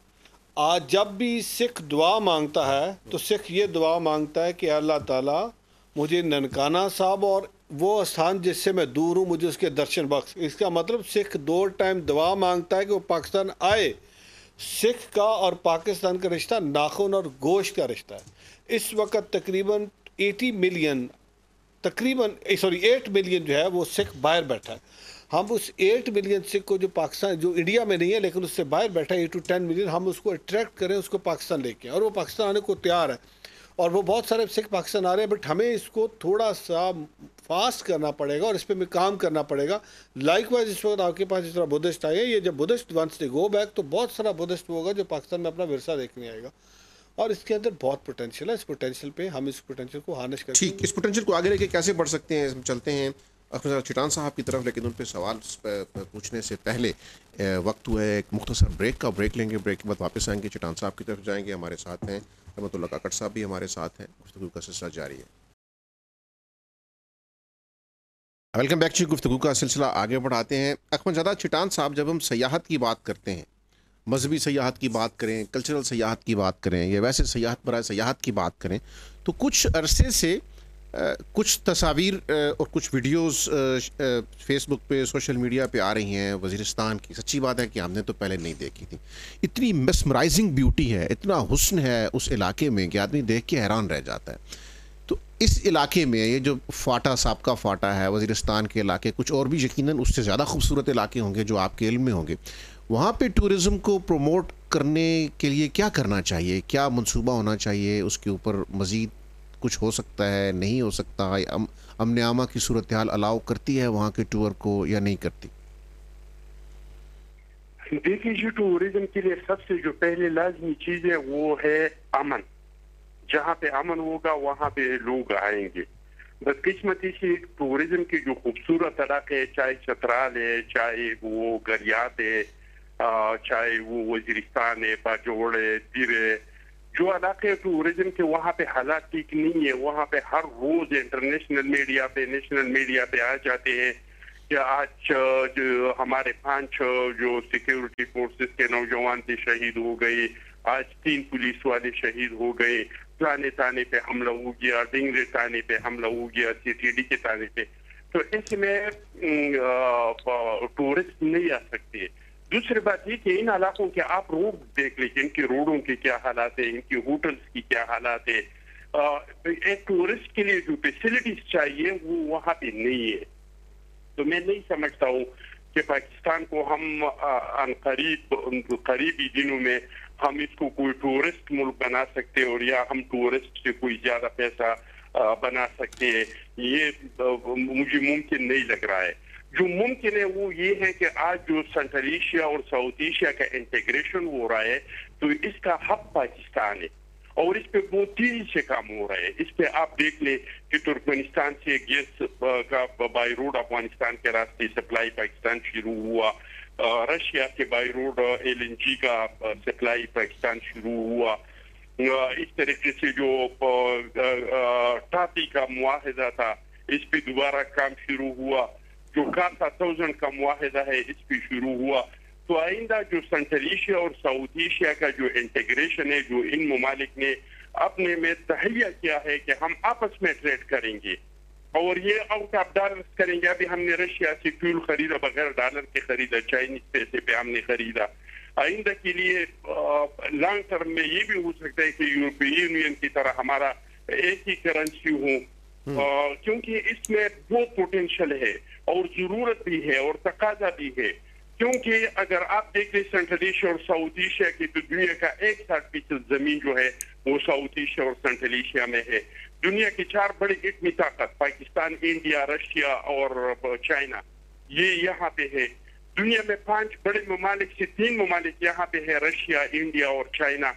آج جب بھی سکھ دعا مانگتا ہے تو سکھ یہ دعا مانگتا ہے کہ اللہ تعالیٰ مجھے ننکانہ صاحب اور وہ استھان جس سے میں دور ہوں مجھے اس کے درشن بخش. اس کا مطلب سکھ دو ٹائم دعا مانگتا ہے کہ وہ پاکستان آئے. سکھ کا اور پاکستان کا رشتہ ناخن اور گوشت کا رشتہ ہے. اس وقت تقریباً ایٹی ملین تقریباً سوری ایٹ ملین جو ہے وہ سکھ باہر بیٹھا ہے. ہم اس ایٹ ملین سکھ کو جو پاکستان جو انڈیا میں نہیں ہے لیکن اس سے باہر بیٹھا ہے ایٹ ٹو ٹین ملین, ہم اس کو اٹریکٹ کریں, اس کو پاکستان لے کے, اور وہ پاکستان آنے کو تیار ہے. اور وہ بہت سارے سکھ پاکستان آ رہے ہیں, بٹ ہمیں اس کو تھوڑا سا فاسٹ کرنا پڑے گا اور اس پہ میں کام کرنا پڑے گا. لائک وائز اس وقت آپ کے پاس جس طرح بدھسٹ آئے, یہ جب Buddhist once they go back تو بہت سارا بدھسٹ ہوگا جو پاکستان میں اپنا ورثہ دیکھنے آئے گا, اور اس کے اندر بہت پوٹینشیل ہے. اس پوٹینشیل پہ ہم اس پوٹینشیل کو ہارنس کریں. ٹھیک, اس پوٹینشیل کو آگے لے کے کیسے بڑھ سکتے ہیں؟ ہم چلتے ہیں احمد چٹان صاحب کی طرف, لیکن ان پہ سوال پوچھنے سے پہلے وقت ہوا ہے ایک مختصر بریک کا. بریک لیں گے, بریک کے بعد واپس آئیں گے, چٹان صاحب کی طرف جائیں گے. ہمارے ساتھ ہیں رحمت اللہ کاکڑ صاحب بھی ہمارے ساتھ ہیں. گفتگو کا سلسلہ جاری ہے. Welcome back ji. گفتگو کا سلسلہ آگے بڑھاتے ہیں. احمد زادہ چٹان صاحب, جب ہم سیاحت کی بات کرتے ہیں, مذہبی سیاحت کی بات کریں, کلچرل سیاحت کی بات کریں, یا ویسے سیاحت برائے سیاحت کی بات کریں, تو کچھ عرصے سے کچھ تصاویر اور کچھ ویڈیوز فیس بک پہ سوشل میڈیا پہ آ رہی ہیں وزیرستان کی. سچی بات ہے کہ ہم نے تو پہلے نہیں دیکھی تھی. اتنی میسمرائزنگ بیوٹی ہے, اتنا حسن ہے اس علاقے میں کہ آدمی دیکھ کے حیران رہ جاتا ہے. تو اس علاقے میں یہ جو فاٹا سابقہ فاٹا ہے وزیرستان کے علاقے کچھ اور بھی یقیناً اس سے زیادہ خوبصورت علاقے ہوں گے جو آپ کے علم میں ہوں گے, وہاں پہ ٹورزم کو پروموٹ کرنے کے لیے کیا کرنا چاہیے, کیا منصوبہ ہونا چاہیے, اس کے اوپر مزید کچھ ہو سکتا ہے, نہیں ہو سکتا, امن عامہ کی صورتحال الاؤ کرتی ہے وہاں کے ٹور کو یا نہیں کرتی؟ دیکھیے جی, ٹورزم کے لیے سب سے جو پہلے لازمی چیز ہے وہ ہے امن. جہاں پہ امن ہوگا وہاں پہ لوگ آئیں گے. بدقسمتی سے ٹورزم کے جو خوبصورت علاقے, چاہے چترال ہے, چاہے وہ گریات ہے, چاہے وہ وزیرستان ہے, باجوڑ ہے, دیر ہے, جو علاقے ٹورزم کے وہاں پہ حالات ٹھیک نہیں ہے, وہاں پہ ہر روز انٹرنیشنل میڈیا پہ نیشنل میڈیا پہ آ جاتے ہیں کہ آج جو ہمارے پانچ جو سیکیورٹی فورسز کے نوجوان تھے شہید ہو گئے, آج تین پولیس والے شہید ہو گئے, پرانے تانے پہ حملہ ہو گیا, ڈنگرے تانے پہ حملہ ہو گیا, سی ٹی ڈی کے تانے پہ. تو اس میں ٹورسٹ نہیں آ سکتے. دوسری بات یہ کہ ان علاقوں کے آپ روڈ دیکھ لیجیے, ان کی روڈوں کے کیا حالات ہیں, ان کی ہوٹلس کی کیا حالات ہے. ایک ٹورسٹ کے لیے جو فیسلٹیز چاہیے وہ وہاں پہ نہیں ہے. تو میں نہیں سمجھتا ہوں کہ پاکستان کو ہم قریب قریبی دنوں میں ہم اس کو کوئی ٹورسٹ ملک بنا سکتے اور یا ہم ٹورسٹ سے کوئی زیادہ پیسہ بنا سکتے ہیں, یہ مجھے ممکن نہیں لگ رہا ہے. جو ممکن ہے وہ یہ ہے کہ آج جو سینٹرل ایشیا اور ساؤتھ ایشیا کا انٹیگریشن ہو رہا ہے تو اس کا ہب پاکستان ہے اور اس پہ بہت تیزی سے کام ہو رہا ہے. اس پہ آپ دیکھ لیں کہ ترکمانستان سے گیس کا بائی روڈ افغانستان کے راستے سپلائی پاکستان شروع ہوا, رشیا کے by road L N G کا سپلائی پاکستان شروع ہوا. اس طریقے سے جو ٹاپی کا معاہدہ تھا اس پہ دوبارہ کام شروع ہوا. جو کاسا تھاؤزینڈ کا معاہدہ ہے اس پہ شروع ہوا. تو آئندہ جو سینٹرل ایشیا اور ساؤتھ ایشیا کا جو انٹیگریشن ہے جو ان ممالک نے اپنے میں تہیہ کیا ہے کہ ہم آپس میں ٹریڈ کریں گے اور یہ آؤٹ آف ڈالرز کریں گے. ابھی ہم نے رشیا سے فیول خریدا بغیر ڈالر کے خریدا, چائنیز پیسے پہ ہم نے خریدا. آئندہ کے لیے لانگ ٹرم میں یہ بھی ہو سکتا ہے کہ یورپی یونین کی طرح ہمارا ایک ہی کرنسی ہو, کیونکہ اس میں بہت پوٹینشل ہے اور ضرورت بھی ہے اور تقاضا بھی ہے. کیونکہ اگر آپ دیکھ لیں سینٹرل ایشیا اور ساؤتھ ایشیا کی تو دنیا کا ایک ساٹھ فیصد زمین جو ہے وہ ساؤتھ ایشیا اور سینٹرل ایشیا میں ہے. دنیا کی چار بڑی ایٹمی طاقت پاکستان, انڈیا, رشیا اور چائنا یہ یہاں پہ ہے. دنیا میں پانچ بڑے ممالک سے تین ممالک یہاں پہ ہے, رشیا, انڈیا اور چائنا.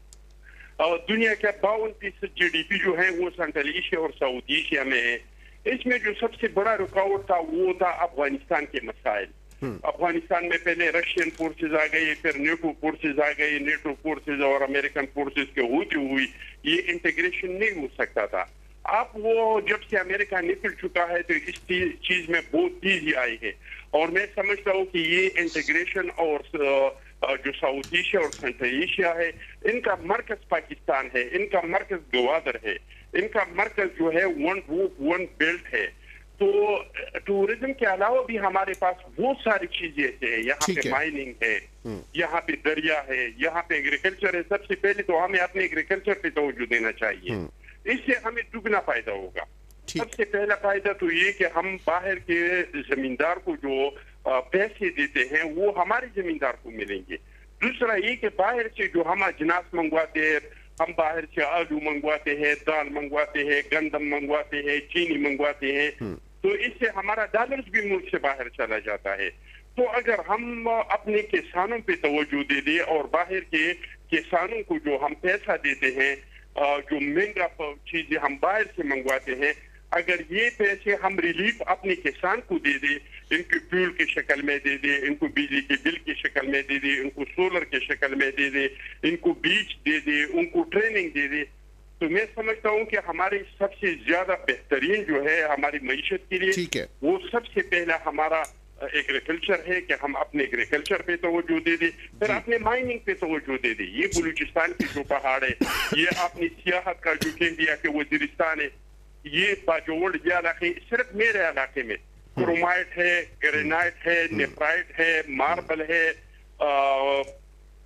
اور دنیا کا باون فیصد جی ڈی پی جو ہے وہ سینٹرل ایشیا اور ساؤتھ ایشیا میں ہے. اس میں جو سب سے بڑا رکاوٹ تھا وہ تھا افغانستان کے مسائل. افغانستان میں پہلے رشین فورسز آ گئی, پھر نیٹو فورسز آ گئی, نیٹو فورسز اور امریکن فورسز کے ہوتی ہوئی یہ انٹیگریشن نہیں ہو سکتا تھا. اب وہ جب سے امریکہ نکل چکا ہے تو اس چیز میں بہت تیزی آئی ہے اور میں سمجھتا ہوں کہ یہ انٹیگریشن اور جو ساؤتھ ایشیا اور سینٹرل ایشیا ہے ان کا مرکز پاکستان ہے, ان کا مرکز گوادر ہے, ان کا مرکز جو ہے ون روپ ون بیلٹ ہے. تو ٹورزم کے علاوہ بھی ہمارے پاس بہت ساری چیزیں ہیں. یہاں پہ مائننگ ہے, یہاں پہ دریا ہے, یہاں پہ ایگریکلچر ہے. سب سے پہلے تو ہمیں اپنے ایگریکلچر پہ توجہ دینا چاہیے, اس سے ہمیں دگنا فائدہ ہوگا. سب سے پہلا فائدہ تو یہ کہ ہم باہر کے زمیندار کو جو پیسے دیتے ہیں وہ ہمارے زمیندار کو ملیں گے. دوسرا یہ کہ باہر سے جو ہم اجناس منگواتے ہیں, ہم باہر سے آلو منگواتے ہیں, دال منگواتے ہیں, گندم منگواتے ہیں, چینی منگواتے ہیں, تو اس سے ہمارا ڈالرز بھی ملک سے باہر چلا جاتا ہے. تو اگر ہم اپنے کسانوں پہ توجہ دے دیں اور باہر کے کسانوں کو جو ہم پیسہ دیتے ہیں, جو مہنگا چیزیں ہم باہر سے منگواتے ہیں, اگر یہ پیسے ہم ریلیف اپنے کسان کو دے دیں, ان کو فیول کی شکل میں دے دیں, ان کو بجلی کے بل کی شکل میں دے دیں, ان کو سولر کی شکل میں دے دیں, ان کو بیج دے دیں, ان کو ٹریننگ دے دیں, تو میں سمجھتا ہوں کہ ہماری سب سے زیادہ بہترین جو ہے ہماری معیشت کے لیے وہ سب سے پہلا ہمارا ایگریکلچر ہے کہ ہم اپنے ایگریکلچر پہ توجہ دے دیں, پھر اپنے مائننگ پہ توجہ دے دیں. یہ بلوچستان کی جو پہاڑ ہے, یہ اپنی سیاحت کا جو کہہ دیا کہ وزیرستان ہے, یہ باجوڑ یہ علاقے صرف میرے علاقے میں کرومائٹ ہے, گرینائٹ ہے, نیپرائٹ ہے, ماربل ہے,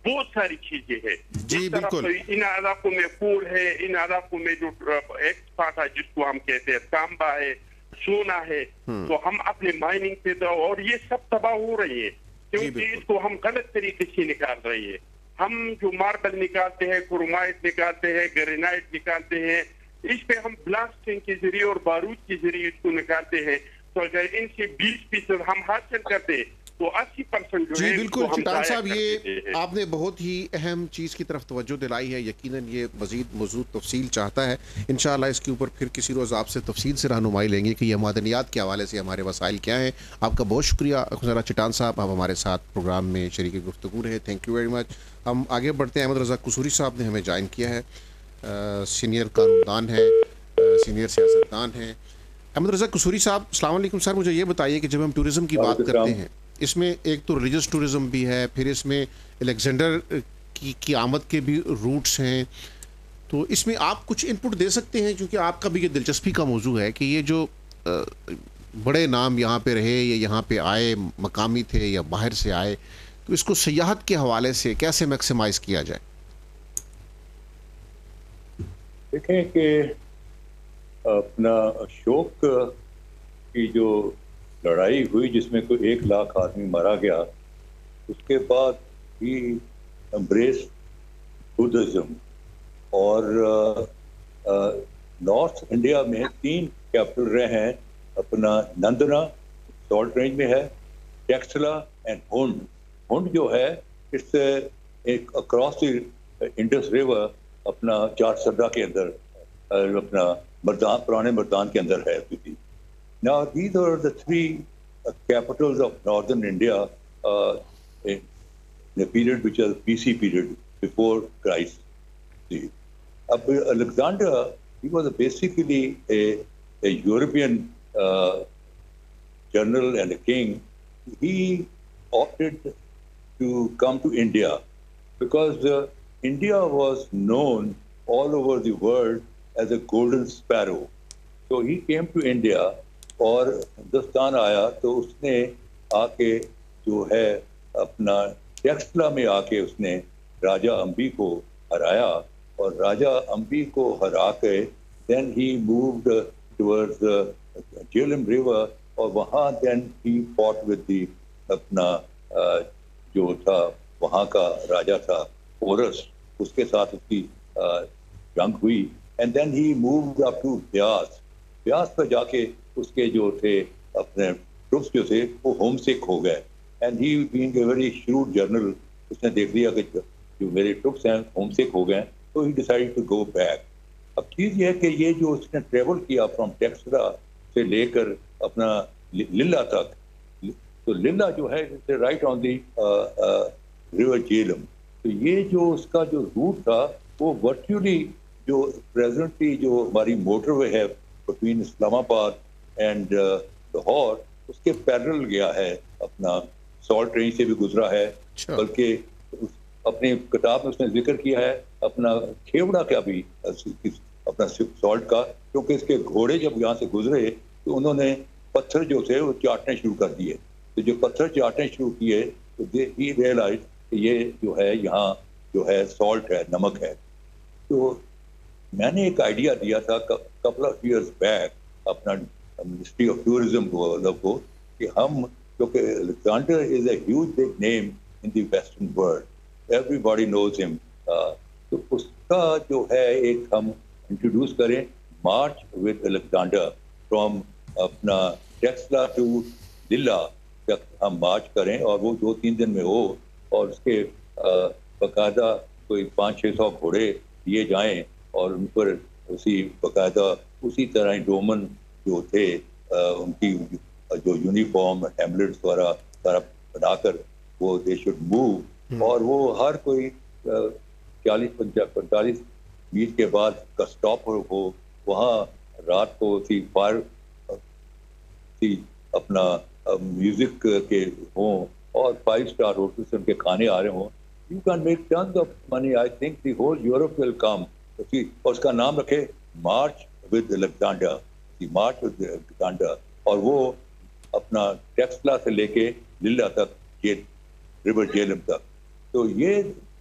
بہت ساری چیزیں ہیں. جی بالکل. ان علاقوں میں پول ہے, ان علاقوں میں جو ایکسپورٹ ہے جس کو ہم کہتے ہیں تانبا ہے, سونا ہے, تو ہم اپنے مائننگ پہ تو, اور یہ سب تباہ ہو رہی ہے کیونکہ اس کو ہم غلط طریقے سے نکال رہے ہیں. ہم جو ماربل نکالتے ہیں, کرومائٹ نکالتے ہیں, گرینائٹ نکالتے ہیں, اس پہ ہم بلاسٹنگ کے ذریعے اور بارود کے ذریعے اس کو نکالتے ہیں. تو اگر ان سے بیس فیصد ہم حاصل کرتے تو اسی پرسنٹ جو جی ہے بالکل. چٹان صاحب یہ آپ نے بہت ہی اہم چیز کی طرف توجہ دلائی ہے. یقیناً یہ مزید موضوع تفصیل چاہتا ہے. انشاءاللہ اس کے اوپر پھر کسی روز آپ سے تفصیل سے رہنمائی لیں گے کہ یہ معدنیات کے حوالے سے ہمارے وسائل کیا ہیں. آپ کا بہت شکریہ خسرہ چٹان صاحب, آپ ہمارے ساتھ پروگرام میں شریک گفتگو رہے. Thank you very much. ہم آگے بڑھتے ہیں. احمد رضا قصوری صاحب نے ہمیں جوائن کیا ہے, سینئر قانون دان ہیں, سینئر سیاستدان ہیں. احمد رضا قصوری صاحب السلام علیکم. سر مجھے یہ بتائیے کہ جب ہم ٹورزم کی بات کرتے ہیں, اس میں ایک تو ریلیجس ٹورزم بھی ہے, پھر اس میں الیگزینڈر کی کی آمد کے بھی روٹس ہیں, تو اس میں آپ کچھ ان پٹ دے سکتے ہیں کیونکہ آپ کا بھی یہ دلچسپی کا موضوع ہے کہ یہ جو بڑے نام یہاں پہ رہے یا یہاں پہ آئے, مقامی تھے یا باہر سے آئے, تو اس کو سیاحت کے حوالے سے کیسے میکسیمائز کیا جائے؟ دیکھیں کہ اپنا اشوک کی جو لڑائی ہوئی جس میں کوئی ایک لاکھ آدمی مارا گیا, اس کے بعد ہی امبریس بدھزم. اور نارتھ انڈیا میں تین کیپٹل رہے ہیں, اپنا نندنا سالٹ رینج میں ہے, ٹیکسلا اینڈ ہونڈ. ہونڈ جو ہے اس سے ایک اکراس دی انڈس ریور اپنا چار سدہ کے اندر, اپنا مردان پرانے مردان کے اندر ہے. Now these are the three uh, capitals of northern India uh, in, in a period which is B C period before Christ. See, uh, Alexander, he was basically a, a European uh, general and a king. He opted to come to India because uh, India was known all over the world as a golden sparrow. So he came to India اور ہندوستان آیا تو اس نے آ کے جو ہے اپنا ٹیکسلا میں آ کے اس نے راجہ امبی کو ہرایا, اور راجہ امبی کو ہرا کے then he moved towards Jhelum river, اور وہاں دین ہی فوٹ ود دی اپنا جو تھا وہاں کا راجہ تھا پورس, اس کے ساتھ اس کی جنگ ہوئی. And then he moved up to Beas. Beas پہ جا کے اس کے جو تھے اپنے ٹروپس جو تھے وہ ہوم سک ہو گئے. And he being a very shrewd general, اس نے دیکھ لیا کہ جو میرے ٹروپس ہیں ہوم سک ہو گئے, تو he decided to go back. اب چیز یہ ہے کہ یہ جو اس نے ٹریول کیا فرام ٹیکسلا سے لے کر اپنا للہ تک, تو للہ جو ہے right on the river Jhelum. تو یہ جو اس کا جو روٹ تھا وہ ورچولی جو پریزنٹلی جو ہماری موٹر وے ہے بٹوین اسلام آباد اینڈ لاہور, اس کے پیرل گیا ہے, اپنا سالٹ رینج سے بھی گزرا ہے. بلکہ اپنی کتاب میں اس نے ذکر کیا ہے اپنا کھیوڑا کا بھی, اپنا سالٹ کا, کیونکہ اس کے گھوڑے جب یہاں سے گزرے تو انہوں نے پتھر جو تھے وہ چاٹنے شروع کر دیے. تو جو پتھر چاٹنے شروع کیے تو ہی ریئلائز کہ یہ جو ہے یہاں جو ہے سالٹ ہے, نمک ہے. تو میں نے ایک آئیڈیا دیا تھا کپل آف ایئرز بیک اپنا منسٹری آف ٹورزم کو, کہ ہم کیونکہ Alexander is a huge big name in the western world, everybody knows ہم, تو اس کا جو ہے ایک ہم انٹروڈیوس کریں, مارچ ود الیگزینڈر فرام اپنا ٹیکسلا ٹو للہ تک ہم مارچ کریں, اور وہ دو تین دن میں ہو, اور اس کے باقاعدہ کوئی پانچ چھ سو گھوڑے دیے جائیں, اور ان پر اسی باقاعدہ اسی طرح ڈومن جو تھے ان کی جو یونیفارم ہیملٹس وغیرہ سارا بنا کر وہ دے شوڈ موو, اور وہ ہر کوئی چالیس پینتالیس میل کے بعد کا اسٹاپ ہو, وہاں رات کو اسی فائر اپنا میوزک کے ہوں, اور فائیو اسٹار ہوٹل سے ان کے کھانے آ رہے ہوں. You can make tons of money. I think the whole Europe will come. اور اس کا نام رکھے march with Alexander, march with Alexander, اور وہ اپنا ٹیکسلا سے لے کے للہ تک ریور جیلم تک. تو یہ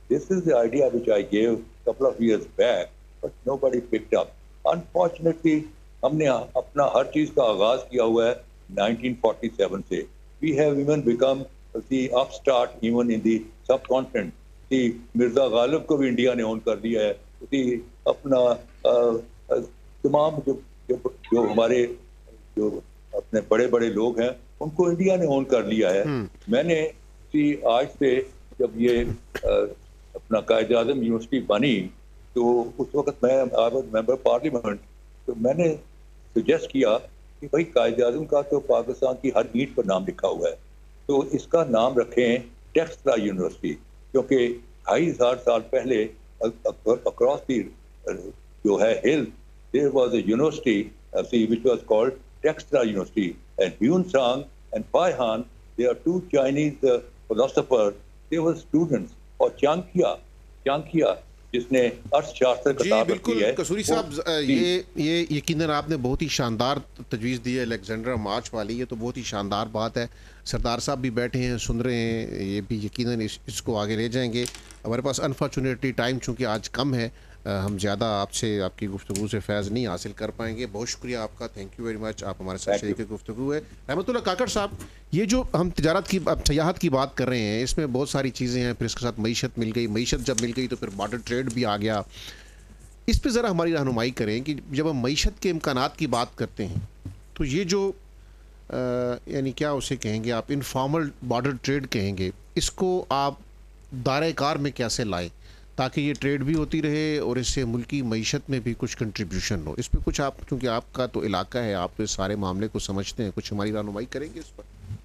This is the idea which I gave a couple of years back, but nobody picked up. Unfortunately, हमने अपना हर चीज का आगाज किया हुआ है nineteen forty-seven से. We have even become the upstart even in the subcontinent. The Mirza Ghalib को भी इंडिया ने ओन कर दिया है. The अपना तमाम जो जो हमारे जो अपने बड़े बड़े लोग हैं उनको इंडिया ने ओन कर लिया है. मैंने आज से जब ये अपना कायद-ए-आज़म यूनिवर्सिटी बनी तो उस वक्त मैं आई वाज मेंबर पार्लियामेंट, तो मैंने सजेस्ट किया कि भाई कायद-ए-आज़म का तो पाकिस्तान की हर ईंट पर नाम लिखा हुआ है, तो इसका नाम रखें टेक्सला यूनिवर्सिटी, क्योंकि ढाई हजार साल पहले अक्रॉस दी जो है hill there was a university which was called Taxila university, and Hiuen Tsang and Fahien, they are two Chinese philosopher, they were students. और चांकिया चांकिया जिसने अर्थशास्त्र किताब रखी है. कसूरी साहब, ये ये यकीनन आपने बहुत ही शानदार तजवीज़ दी है अलेक्जेंड्रा मार्च वाली, ये तो बहुत ही शानदार बात है. सरदार साहब भी बैठे हैं, सुन रहे हैं, ये भी यकीनन इस, इसको आगे ले जाएंगे. हमारे पास अनफॉर्चुनेटली टाइम चूँकि आज कम है, हम ज़्यादा आपसे आपकी गुफ्तगू से फैज़ नहीं हासिल कर पाएंगे. बहुत शुक्रिया आपका, थैंक यू वेरी मच, आप हमारे साथ शरीक गुफ्तगू है. रहमतुल्लाह काकड़ साहब, ये जो हम तिजारत की सयाहत की बात कर रहे हैं, इसमें बहुत सारी चीज़ें हैं, फिर इसके साथ मईशत मिल गई, मईशत जब मिल गई तो फिर बॉर्डर ट्रेड भी आ गया. इस पर ज़रा हमारी रहनुमाई करें कि जब हम मईशत के इम्कानात की बात करते हैं तो ये जो यानी क्या उसे कहेंगे आप, इनफॉर्मल बॉर्डर ट्रेड कहेंगे, इसको आप दायरे कार में कैसे लाएं ताकि ये ट्रेड भी होती रहे और इससे मुल्की मईशत में भी कुछ कंट्रीब्यूशन हो. इस पर कुछ आप, क्योंकि आपका तो इलाका है, आप इस सारे मामले को समझते हैं, कुछ हमारी रहनुमाई करेंगे इस पर?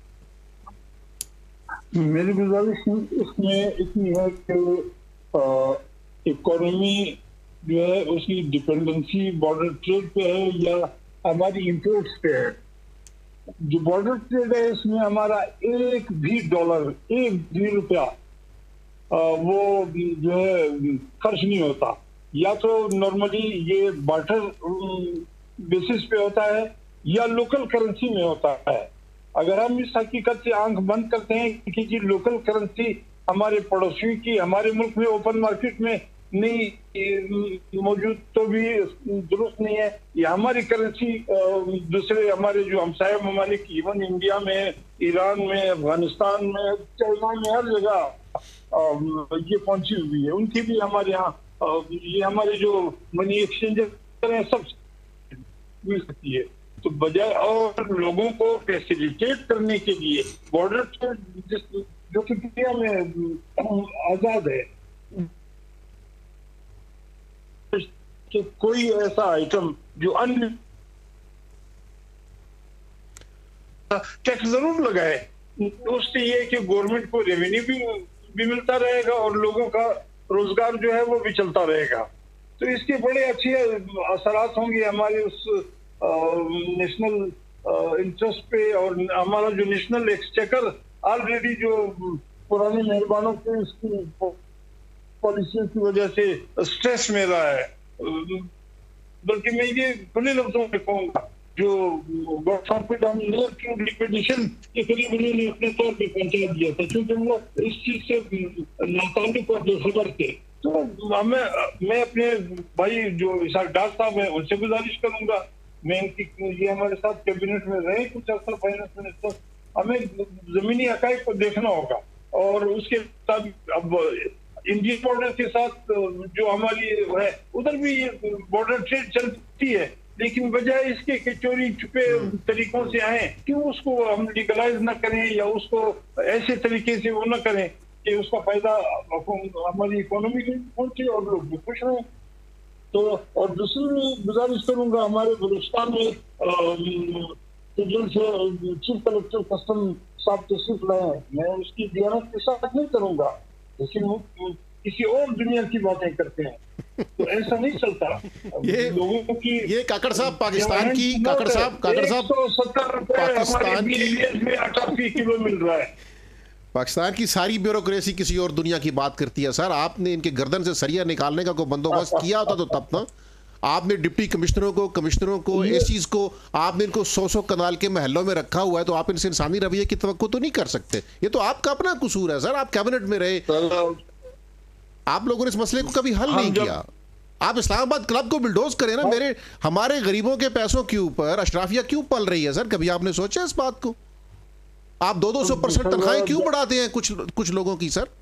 मेरी गुजारिश इसमें इतनी है कि इकोनॉमी जो है उसकी डिपेंडेंसी बॉर्डर ट्रेड पे है या हमारी इंपोर्ट्स पे है. जो बॉर्डर ट्रेड है इसमें हमारा एक भी डॉलर, एक भी रुपया वो जो है खर्च नहीं होता. या तो नॉर्मली ये बार्टर बेसिस पे होता है या लोकल करेंसी में होता है. अगर हम इस हकीकत से आंख बंद करते हैं कि जी लोकल करेंसी हमारे पड़ोसियों की हमारे मुल्क में ओपन मार्केट में नहीं मौजूद तो भी दुरुस्त नहीं है, या हमारी करेंसी दूसरे हमारे जो हमसाया ममालिक इवन इंडिया में, ईरान में, अफगानिस्तान में, चाइना में, हर जगह ये पहुंची हुई है, उनकी भी हमारे यहाँ ये हमारे जो मनी एक्सचेंजर हैं सब मिल सकती है. तो बजाय और लोगों को फैसिलिटेट करने के लिए बॉर्डर ट्रेड जो कि दुनिया में आजाद है कि कोई ऐसा आइटम जो अन्य टैक्स जरूर लगाए, तो उससे ये कि गवर्नमेंट को रेवेन्यू भी भी मिलता रहेगा और लोगों का रोजगार जो है वो भी चलता रहेगा. तो इसके बड़े अच्छे असरात होंगे हमारे उस नेशनल इंटरेस्ट पे, और हमारा जो नेशनल एक्सचेकर ऑलरेडी जो पुराने मेहरबानों के इसकी पॉलिसी की वजह से स्ट्रेस में रहा है. बल्कि मैं ये खुले लफ्जों में कहूँगा, जो लिक्विडेशन के करीब उन्होंने अपने तौर पे पहुंचा दिया था, क्योंकि वो इस चीज से नाताल्लुक और बेखबर थे. तो हमें मैं अपने भाई जो इसाक डार साहब हैं उनसे गुजारिश करूंगा, मैं इनकी ये हमारे साथ कैबिनेट में रहे कुछ अर्सा फाइनेंस मिनिस्टर, हमें जमीनी हकाइक को देखना होगा और उसके साथ अब इंडियन बॉर्डर के साथ जो हमारी है उधर भी बॉर्डर ट्रेड चलती है, लेकिन बजाय इसके कि चोरी छुपे तरीकों से आए, क्यों उसको हम लीगलाइज ना करें या उसको ऐसे तरीके से वो ना करें कि उसका फायदा हमारी इकोनॉमी को पहुंचे और लोग भी खुश रहें. तो और दूसरी मैं गुजारिश करूंगा, हमारे बलूचिस्तान में चीफ कलेक्टर कस्टम साहब तशरीफ लाए हैं, मैं उसकी दियानत के साथ नहीं करूंगा, लेकिन वो किसी और दुनिया की बातें करते हैं, तो ऐसा नहीं चलता. ये लोगों की ये काकड़ साहब पाकिस्तान की काकड़ साहब काकड़ साहब पाकिस्तान की में अठासी किलो मिल रहा है. पाकिस्तान की सारी ब्यूरोक्रेसी किसी और दुनिया की बात करती है. सर, आपने इनके गर्दन से सरिया निकालने का कोई बंदोबस्त किया होता तो तब ना आपने डिप्टी कमिश्नरों को, कमिश्नरों को, एसीज को, आपने इनको सौ सौ कनाल के महलों में रखा हुआ है, तो आप इनसे इंसानी रवैये की तवक्को तो नहीं कर सकते. ये तो आपका अपना कसूर है सर, आप कैबिनेट में रहे. آپ لوگوں نے اس مسئلے کو کبھی حل نہیں کیا. آپ اسلام آباد کلب کو بلڈوز کریں نا. میرے ہمارے غریبوں کے پیسوں کے اوپر اشرافیہ کیوں پل رہی ہے سر؟ کبھی آپ نے سوچا اس بات کو؟ آپ دو دو سو پرسنٹ تنخواہیں کیوں بڑھاتے ہیں کچھ کچھ لوگوں کی سر؟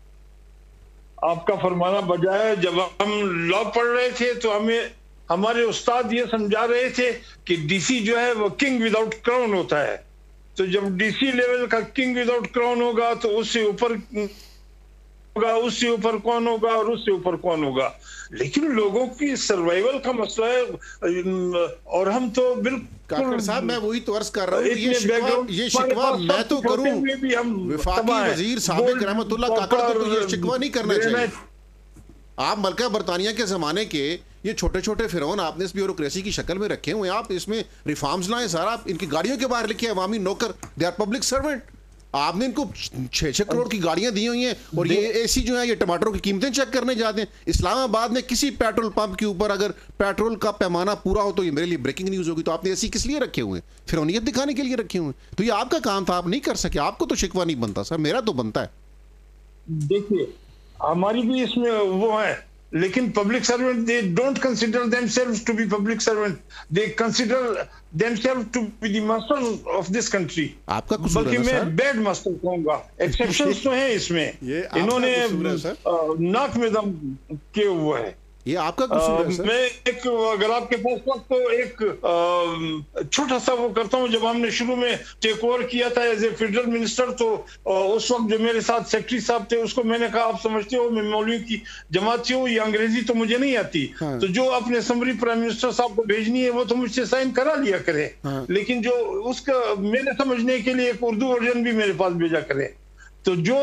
آپ کا فرمانا بجائے جب ہم لا پڑھ رہے تھے تو ہمیں ہمارے استاد یہ سمجھا رہے تھے کہ ڈی سی جو ہے وہ کنگ وداؤٹ کراؤن ہوتا ہے. تو جب ڈی سی لیول کا کنگ وداؤٹ کراؤن ہوگا تو اس سے اوپر ہوگا, اس سے اوپر کون ہوگا اور اس سے اوپر کون ہوگا. لیکن لوگوں کی سروائیول کا مسئلہ ہے اور ہم تو بالکل کاکڑ صاحب میں وہی تو عرض کر رہا ہوں. یہ شکوہ یہ شکوہ میں تو کروں, وفاقی وزیر سابق رحمت اللہ کاکڑ کو تو یہ شکوہ نہیں کرنا چاہیے. آپ ملکہ برطانیہ کے زمانے کے یہ چھوٹے چھوٹے فرعون آپ نے اس بیوروکریسی کی شکل میں رکھے ہوئے ہیں. آپ اس میں ریفارمز لائیں سارا. ان کی گاڑیوں کے باہر لکھے عوامی نوکر, دے آر پبلک سرونٹ. آپ نے ان کو چھ چھ کروڑ کی گاڑیاں دی ہوئی ہیں اور یہ اے سی جو ہے یہ ٹماٹروں کی قیمتیں چیک کرنے جاتے ہیں. اسلام آباد میں کسی پیٹرول پمپ کے اوپر اگر پیٹرول کا پیمانہ پورا ہو تو یہ میرے لیے بریکنگ نیوز ہوگی. تو آپ نے اے سی کس لیے رکھے ہوئے ہیں؟ فرعونیت دکھانے کے لیے رکھے ہوئے ہیں. تو یہ آپ کا کام تھا, آپ نہیں کر سکے. آپ کو تو شکوہ نہیں بنتا سر, میرا تو بنتا ہے. دیکھیے ہماری بھی اس میں وہ ہے, لیکن public servant they don't consider themselves to be public servant, they consider themselves to be the master of this country. آپ کا قصور ہے بلکہ سر, میں بیڈ ماسٹر کہوں گا. ایکسیپشنز تو ہیں اس میں, انہوں نے ناک میں دم کیے ہوئے ہیں. یہ آپ کا قصور ہے سر. میں ایک اگر آپ کے پاس وقت تو ایک چھوٹا سا وہ کرتا ہوں. جب ہم نے شروع میں ٹیک اوور کیا تھا ایز اے فیڈرل منسٹر تو اس وقت جو میرے ساتھ سیکرٹری صاحب تھے اس کو میں نے کہا آپ سمجھتے ہو میں مولوی کی جماعت سے ہوں, یہ انگریزی تو مجھے نہیں آتی, تو جو اپنے سمری پرائم منسٹر صاحب کو بھیجنی ہے وہ تو مجھ سے سائن کرا لیا کرے, لیکن جو اس کا میرے سمجھنے کے لیے ایک اردو ورژن بھی میرے پاس بھیجا کرے. تو جو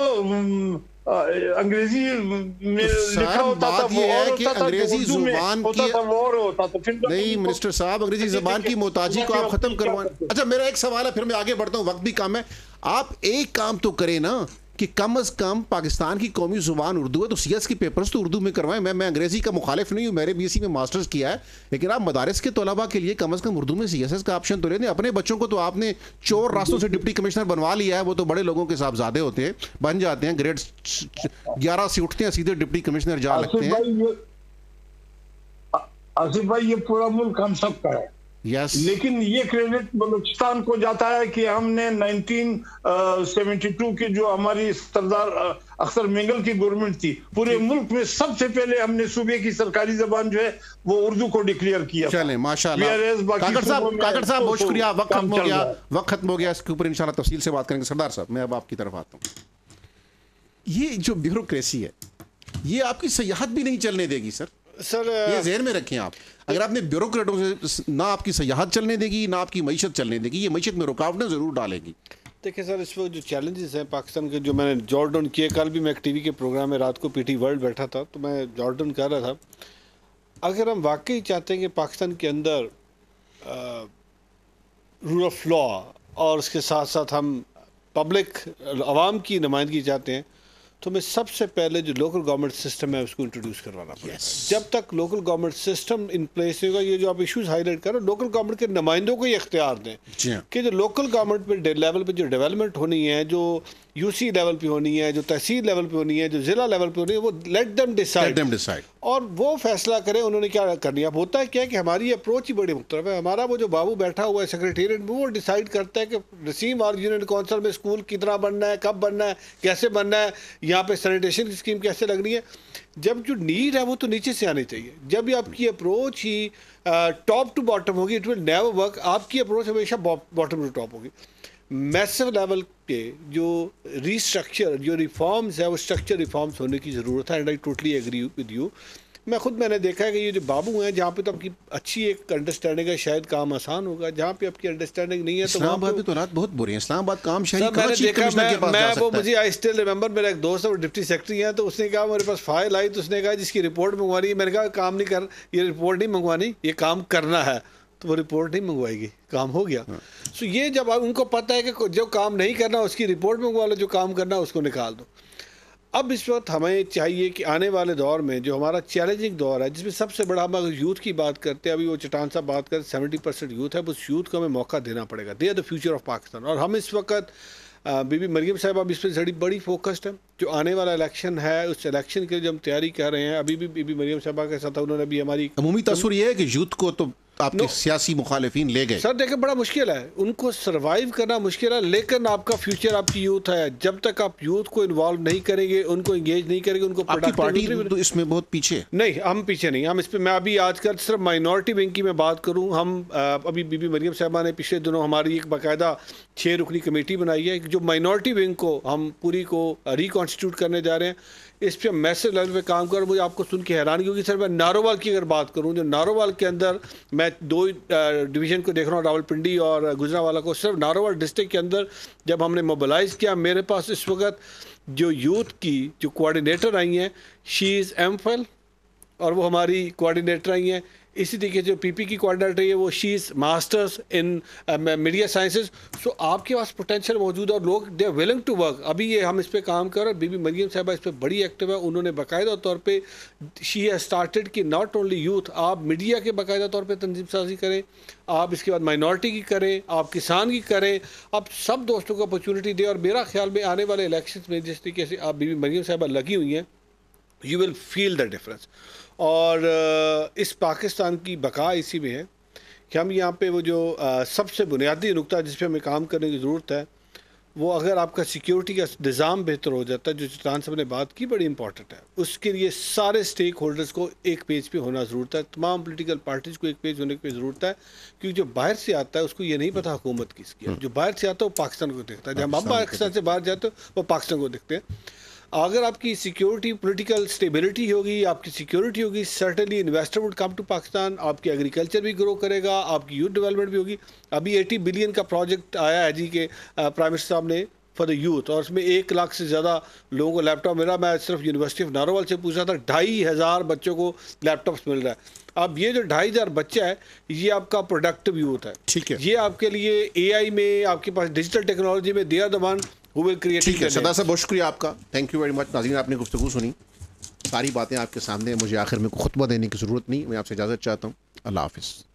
انگریزی میں لکھا ہوتا تھا وہ اور ہوتا تھا, انگریزی زبان ہوتا تھا وہ اور ہوتا تھا. نہیں منسٹر صاحب, انگریزی زبان کی محتاجی کو آپ ختم کروائیں. اچھا میرا ایک سوال ہے, پھر میں آگے بڑھتا ہوں, وقت بھی کم ہے. آپ ایک کام تو کریں نا کہ کم از کم پاکستان کی قومی زبان اردو ہے تو سی ایس کے پیپرز تو اردو میں کروائیں. میں میں انگریزی کا مخالف نہیں ہوں, میرے بی ایس سی میں ماسٹرز کیا ہے, لیکن آپ مدارس کے طلباء کے لیے کم از کم اردو میں سی ایس ایس کا آپشن تو لے دیں. اپنے بچوں کو تو آپ نے چور راستوں سے ڈپٹی کمشنر بنوا لیا ہے, وہ تو بڑے لوگوں کے صاحبزادے ہوتے ہیں, بن جاتے ہیں, گریڈ گیارہ سے اٹھتے ہیں سیدھے ڈپٹی کمشنر جا لگتے ہیں. آصف بھائی یہ پورا ملک ہم سب کا ہے, Yes. لیکن یہ کریڈٹ بلوچستان کو جاتا ہے کہ ہم نے نائنٹین سیونٹی ٹو کی جو ہماری سردار اختر مینگل کی گورنمنٹ تھی, پورے ملک میں سب سے پہلے ہم نے صوبے کی سرکاری زبان جو ہے وہ اردو کو ڈکلیئر کیا. چلیں ماشاءاللہ. کاکڑ صاحب کاکڑ صاحب بہت شکریہ, وقت ختم ہو گیا وقت ختم ہو گیا اس کے اوپر انشاءاللہ تفصیل سے بات کریں گے. سردار صاحب میں اب آپ کی طرف آتا ہوں. یہ جو بیوروکریسی ہے یہ آپ کی سیاحت بھی نہیں چلنے دے گی سر. سر یہ ذہن میں رکھیں آپ, اگر آپ نے بیوروکریٹوں سے نہ آپ کی سیاحت چلنے دے گی نہ آپ کی معیشت چلنے دے گی, یہ معیشت میں رکاوٹیں ضرور ڈالے گی. دیکھیں سر اس وقت جو چیلنجز ہیں پاکستان کے, جو میں نے جوٹ ڈاؤن کیے, کل بھی میں ایک ٹی وی کے پروگرام میں رات کو پی ٹی ورلڈ بیٹھا تھا تو میں جوٹ ڈاؤن کر رہا تھا. اگر ہم واقعی چاہتے ہیں کہ پاکستان کے اندر رول آف لا اور اس کے ساتھ ساتھ ہم پبلک عوام کی نمائندگی چاہتے ہیں تو ہمیں سب سے پہلے جو لوکل گورنمنٹ سسٹم ہے اس کو انٹروڈیوس کروانا پڑے گا. جب تک local government system in place ہوگا, یہ جو آپ ایشوز ہائی لائٹ کر رہے ہیں, لوکل گورنمنٹ کے نمائندوں کو یہ اختیار دیں کہ جو لوکل گورنمنٹ پہ لیول پہ جو ڈیولپمنٹ ہونی ہے, جو یو سی لیول پہ ہونی ہے, جو تحصیل لیول پہ ہونی ہے, جو ضلع لیول پہ ہونی ہے, وہ لیٹ دیم ڈیسائیڈ اور وہ فیصلہ کریں انہوں نے کیا کرنی ہے. اب ہوتا ہے کیا کہ ہماری اپروچ ہی بڑی مختلف ہے. ہمارا وہ جو بابو بیٹھا ہوا ہے سیکریٹریٹ میں, وہ ڈیسائیڈ کرتا ہے کہ رسیم اور یونین کونسل میں اسکول کتنا بننا ہے, کب بننا ہے, کیسے بننا ہے, یہاں پہ سینیٹیشن کی اسکیم کیسے لگنی ہے. جب جو نیڈ ہے وہ تو نیچے سے آنی چاہیے. جب آپ کی اپروچ ہی ٹاپ ٹو باٹم ہوگی, اٹ ول نیور ورک. آپ کی اپروچ ہمیشہ باٹم ٹو ٹاپ ہوگی. میسو لیول پہ جو ریسٹرکچر جو ریفارمز ہے وہ اسٹرکچر ریفارمز ہونے کی ضرورت ہے. And I totally agree with you. میں خود میں نے دیکھا ہے کہ یہ جو بابو ہیں جہاں پہ تو آپ کی اچھی ایک انڈرسٹینڈنگ ہے شاید کام آسان ہوگا, جہاں پہ آپ کی انڈرسٹینڈنگ نہیں ہے تو اسلام آباد میں تو حالات بہت برے ہیں. اسلام آباد کام شہری میں نے دیکھا, میں وہ مجھے آئی اسٹل ریمبر, میرا ایک دوست ہے وہ ڈپٹی سیکرٹری ہیں, تو اس نے کہا میرے پاس فائل آئی تو اس نے کہا جس کی رپورٹ منگوانی ہے. میں نے کہا کام نہیں کر, یہ رپورٹ نہیں منگوانی, یہ کام کرنا ہے. تو وہ رپورٹ نہیں منگوائے گی, کام ہو گیا. سو یہ جب ان کو پتہ ہے کہ جو کام نہیں کرنا اس کی رپورٹ منگوا لو, جو کام کرنا اس کو نکال دو. اب اس وقت ہمیں چاہیے کہ آنے والے دور میں جو ہمارا چیلنجنگ دور ہے, جس میں سب سے بڑا ہم اگر یوتھ کی بات کرتے ہیں, ابھی وہ چٹان صاحب بات کرتے سیونٹی پرسینٹ یوتھ ہے, اس یوتھ کو ہمیں موقع دینا پڑے گا. They are the future of Pakistan. اور ہم اس وقت بی بی مریم صاحب اب اس پہ بڑی بڑی فوکسڈ ہے. جو آنے والا الیکشن ہے اس الیکشن کے جو ہم تیاری کر رہے ہیں, ابھی بھی بی بی مریم صاحبہ کے ساتھ انہوں نے بھی ہماری عمومی تصور یہ ہے کہ یوتھ کو تو آپ کے سیاسی مخالفین لے گئے. سر دیکھیں بڑا مشکل ہے, ان کو سروائیو کرنا مشکل ہے, لیکن آپ کا فیوچر آپ کی یوتھ ہے. جب تک آپ یوتھ کو انوالو نہیں کریں گے, ان کو انگیج نہیں کریں گے, ان کو آپ کی پارٹی تو اس میں بہت پیچھے. نہیں, ہم پیچھے نہیں, ہم اس پہ, میں ابھی آج کل صرف مائنورٹی ونگ کی میں بات کروں, ہم ابھی بی بی مریم صاحبہ نے پچھلے دنوں ہماری ایک باقاعدہ چھ رکنی کمیٹی بنائی ہے جو مائنورٹی ونگ کو ہم پوری کو ریکانسٹیٹیوٹ کرنے جا رہے ہیں. اس پہ میسج لیول پہ کام کر, مجھے آپ کو سن کے حیرانی ہوگی سر, میں نارووال کی اگر بات کروں, جو نارووال کے اندر میں دو ڈویژن کو دیکھ رہا ہوں, راول پنڈی اور گجرانوالہ کو, صرف نارووال ڈسٹرکٹ کے اندر جب ہم نے موبلائز کیا, میرے پاس اس وقت جو یوتھ کی جو کوآرڈینیٹر آئی ہیں, شی از ایم فیل, اور وہ ہماری کوآرڈینیٹر آئی ہیں. اسی طریقے جو پی پی کی کوآرڈینیٹر ہے وہ she is masters in media sciences. So آپ کے پاس پوٹینشیل موجود ہے اور لوگ they are willing to work. ابھی یہ ہم اس پہ کام کر رہے ہیں, بی بی مریم صاحبہ اس پہ بڑی ایکٹیو ہے. انہوں نے باقاعدہ طور پہ شی ہیز اسٹارٹیڈ کہ ناٹ اونلی یوتھ, آپ میڈیا کے باقاعدہ طور پہ تنظیم سازی کریں, آپ اس کے بعد مائنورٹی کی کریں, آپ کسان کی کریں, آپ سب دوستوں کو اپرچونٹی دیں. اور میرا خیال میں آنے والے الیکشنز میں جس طریقے سے آپ بی بی مریم صاحبہ لگی ہوئی ہیں, you will feel the difference. اور اس پاکستان کی بقا اسی میں ہے کہ ہم یہاں پہ وہ جو سب سے بنیادی نقطہ جس پہ ہمیں کام کرنے کی ضرورت ہے, وہ اگر آپ کا سیکیورٹی کا نظام بہتر ہو جاتا ہے, جو چٹان صاحب نے بات کی بڑی امپورٹنٹ ہے, اس کے لیے سارے سٹیک ہولڈرز کو ایک پیج پہ ہونا ضرورت ہے, تمام پولیٹیکل پارٹیز کو ایک پیج ہونے پہ ضرورت ہے. کیونکہ جو باہر سے آتا ہے اس کو یہ نہیں پتا حکومت کس کی ہے, جو باہر سے آتا ہے وہ پاکستان کو دیکھتا ہے. جب ہم پاکستان سے باہر جاتے ہیں وہ پاکستان کو دیکھتے ہیں. اگر آپ کی سیکیورٹی پولیٹیکل اسٹیبلٹی ہوگی, آپ کی سیکیورٹی ہوگی, certainly investor would come to Pakistan, آپ کی ایگریکلچر بھی گرو کرے گا, آپ کی یوتھ ڈیولپمنٹ بھی ہوگی. ابھی ایٹی بلین کا پروجیکٹ آیا ہے جی کہ پرائم منسٹر صاحب نے فار دا یوتھ, اور اس میں ایک لاکھ سے زیادہ لوگوں کو لیپ ٹاپ ملا. میں صرف یونیورسٹی آف نارووال سے پوچھا تھا, ڈھائی ہزار بچوں کو لیپ ٹاپس مل رہا ہے. اب یہ جو ڈھائی ہزار بچہ ہے یہ آپ کا پروڈکٹیو یوتھ ہے. ٹھیک ہے, یہ آپ کے لیے اے آئی میں, آپ کے پاس ڈیجیٹل ٹیکنالوجی میں they are the one who will create. ٹھیک ہے سردار صاحب, بہت شکریہ آپ کا, تھینک یو ویری مچ. ناظرین آپ نے گفتگو سنی, ساری باتیں آپ کے سامنے, مجھے آخر میں خطبہ دینے کی ضرورت نہیں, میں آپ سے اجازت چاہتا ہوں. اللہ حافظ.